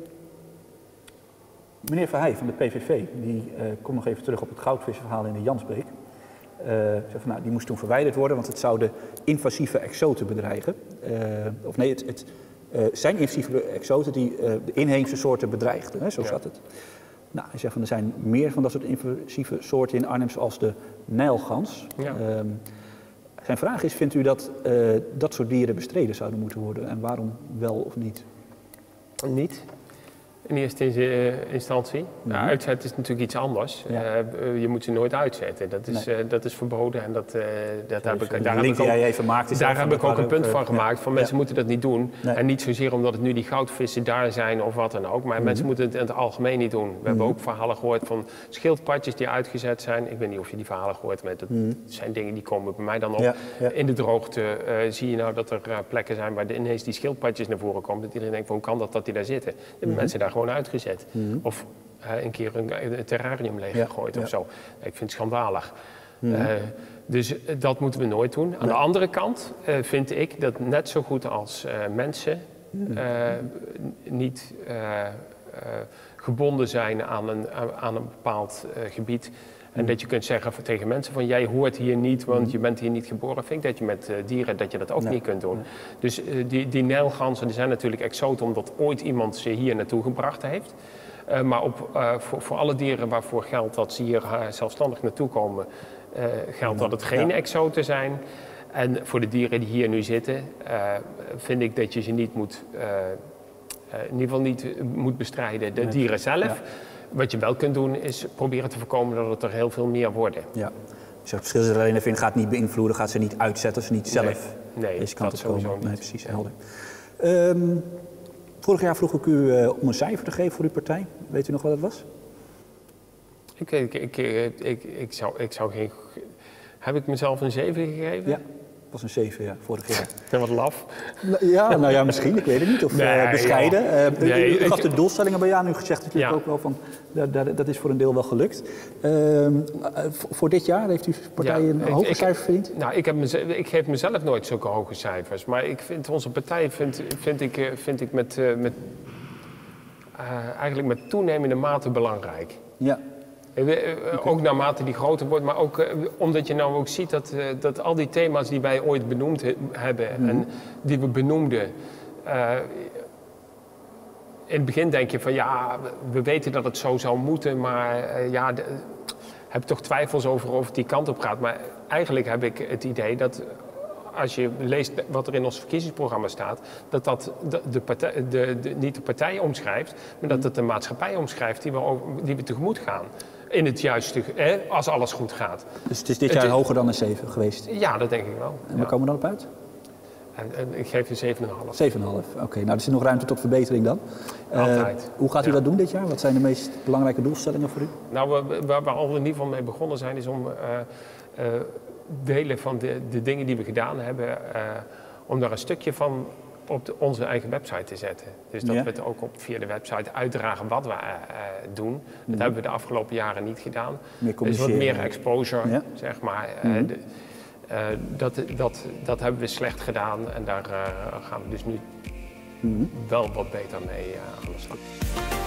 meneer Verheij van de P V V, die uh, komt nog even terug op het goudvisverhaal in de Jansbeek. Uh, zei van, nou, die moest toen verwijderd worden, want het zou de invasieve exoten bedreigen. Uh, of nee, het... het Uh, zijn invasieve exoten die uh, de inheemse soorten bedreigden, hè? Zo ja. zat het. Nou, hij zegt van er zijn meer van dat soort invasieve soorten in Arnhem, zoals de nijlgans. Ja. Uh, zijn vraag is, vindt u dat uh, dat soort dieren bestreden zouden moeten worden en waarom wel of niet? Niet. In eerste instantie. Mm-hmm. Ja, uitzetten is natuurlijk iets anders. Ja. Uh, je moet ze nooit uitzetten. Dat is, nee. uh, dat is verboden en dat, uh, dat heb ik, daar heb ik ook, even maakt, daar heb ik ook een punt ook, van uh, gemaakt. Van ja. mensen moeten dat niet doen. Nee. En niet zozeer omdat het nu die goudvissen daar zijn of wat dan ook. Maar mm-hmm. mensen moeten het in het algemeen niet doen. We mm-hmm. hebben ook verhalen gehoord van schildpadjes die uitgezet zijn. Ik weet niet of je die verhalen gehoord hebt. Dat mm-hmm. zijn dingen die komen bij mij dan op. Ja. Ja. In de droogte uh, zie je nou dat er uh, plekken zijn waar ineens die schildpadjes naar voren komen. Dat iedereen denkt van hoe kan dat dat die daar zitten. De mm-hmm. mensen daar gewoon uitgezet. Mm-hmm. Of uh, een keer een, een terrarium leeggegooid ja, of ja. zo. Ik vind het schandalig. Mm-hmm. uh, dus uh, dat moeten we nooit doen. Aan ja. de andere kant uh, vind ik dat net zo goed als uh, mensen uh, niet uh, uh, gebonden zijn aan een, aan een bepaald uh, gebied. En mm. dat je kunt zeggen tegen mensen van jij hoort hier niet, want mm. je bent hier niet geboren. Vind ik dat je met uh, dieren dat je dat ook nee. niet kunt doen. Nee. Dus uh, die, die nijlganzen die zijn natuurlijk exoten omdat ooit iemand ze hier naartoe gebracht heeft. Uh, maar op, uh, voor, voor alle dieren waarvoor geldt dat ze hier uh, zelfstandig naartoe komen, uh, geldt dat het geen ja. exoten zijn. En voor de dieren die hier nu zitten, uh, vind ik dat je ze niet moet, uh, uh, in ieder geval niet uh, moet bestrijden. De nee. dieren zelf. Ja. Wat je wel kunt doen is proberen te voorkomen dat het er heel veel meer worden. Ja. Dus het verschil is er alleen even in, gaat niet beïnvloeden, gaat ze niet uitzetten, ze niet zelf nee, nee, deze kant dat op komen. Niet. Nee, precies, helder. Um, Vorig jaar vroeg ik u uh, om een cijfer te geven voor uw partij. Weet u nog wat het was? Ik, ik, ik, ik, ik, zou, ik zou geen... Heb ik mezelf een zeven gegeven? Ja, het was een zeven, ja, vorig jaar. Ik ben wat laf. Ja, nou ja, misschien, ik weet het niet. Of nee, uh, bescheiden. Ja. Uh, nee, u, u gaf de doelstellingen bij aan. U gezegd natuurlijk ja. ook wel van, dat, dat, dat is voor een deel wel gelukt. Uh, voor dit jaar heeft uw partij ja, een hoger cijfer verdiend? Nou, ik, heb mez, ik geef mezelf nooit zulke hoge cijfers. Maar ik vind onze partij, vind, vind ik, vind ik met, uh, met, uh, eigenlijk met toenemende mate belangrijk. Ja. Okay. Ook naarmate die groter wordt, maar ook uh, omdat je nou ook ziet dat, uh, dat al die thema's die wij ooit benoemd he hebben mm-hmm. en die we benoemden. Uh, in het begin denk je van ja, we weten dat het zo zou moeten, maar uh, ja, de, heb ik toch twijfels over of het die kant op gaat. Maar eigenlijk heb ik het idee dat als je leest wat er in ons verkiezingsprogramma staat, dat dat de, de partij, de, de, niet de partij omschrijft, maar dat het de maatschappij omschrijft die we, die we tegemoot gaan. In het juiste, hè, als alles goed gaat. Dus het is dit jaar het, hoger dan een zeven geweest? Ja, dat denk ik wel. En waar ja. komen we dan op uit? En, en, ik geef een zeven komma vijf. zeven komma vijf, oké. Okay. Nou, er zit nog ruimte tot verbetering dan. Altijd. Uh, hoe gaat u ja. dat doen dit jaar? Wat zijn de meest belangrijke doelstellingen voor u? Nou, waar we al in ieder geval mee begonnen zijn, is om uh, uh, delen van de, de dingen die we gedaan hebben, uh, om daar een stukje van op de, onze eigen website te zetten. Dus dat ja. we het ook op, via de website uitdragen wat we uh, doen. Dat mm-hmm. hebben we de afgelopen jaren niet gedaan. Dus wat meer exposure, ja. zeg maar. Mm-hmm. uh, de, uh, dat, dat, dat hebben we slecht gedaan en daar uh, gaan we dus nu mm-hmm. wel wat beter mee uh, aan de slag.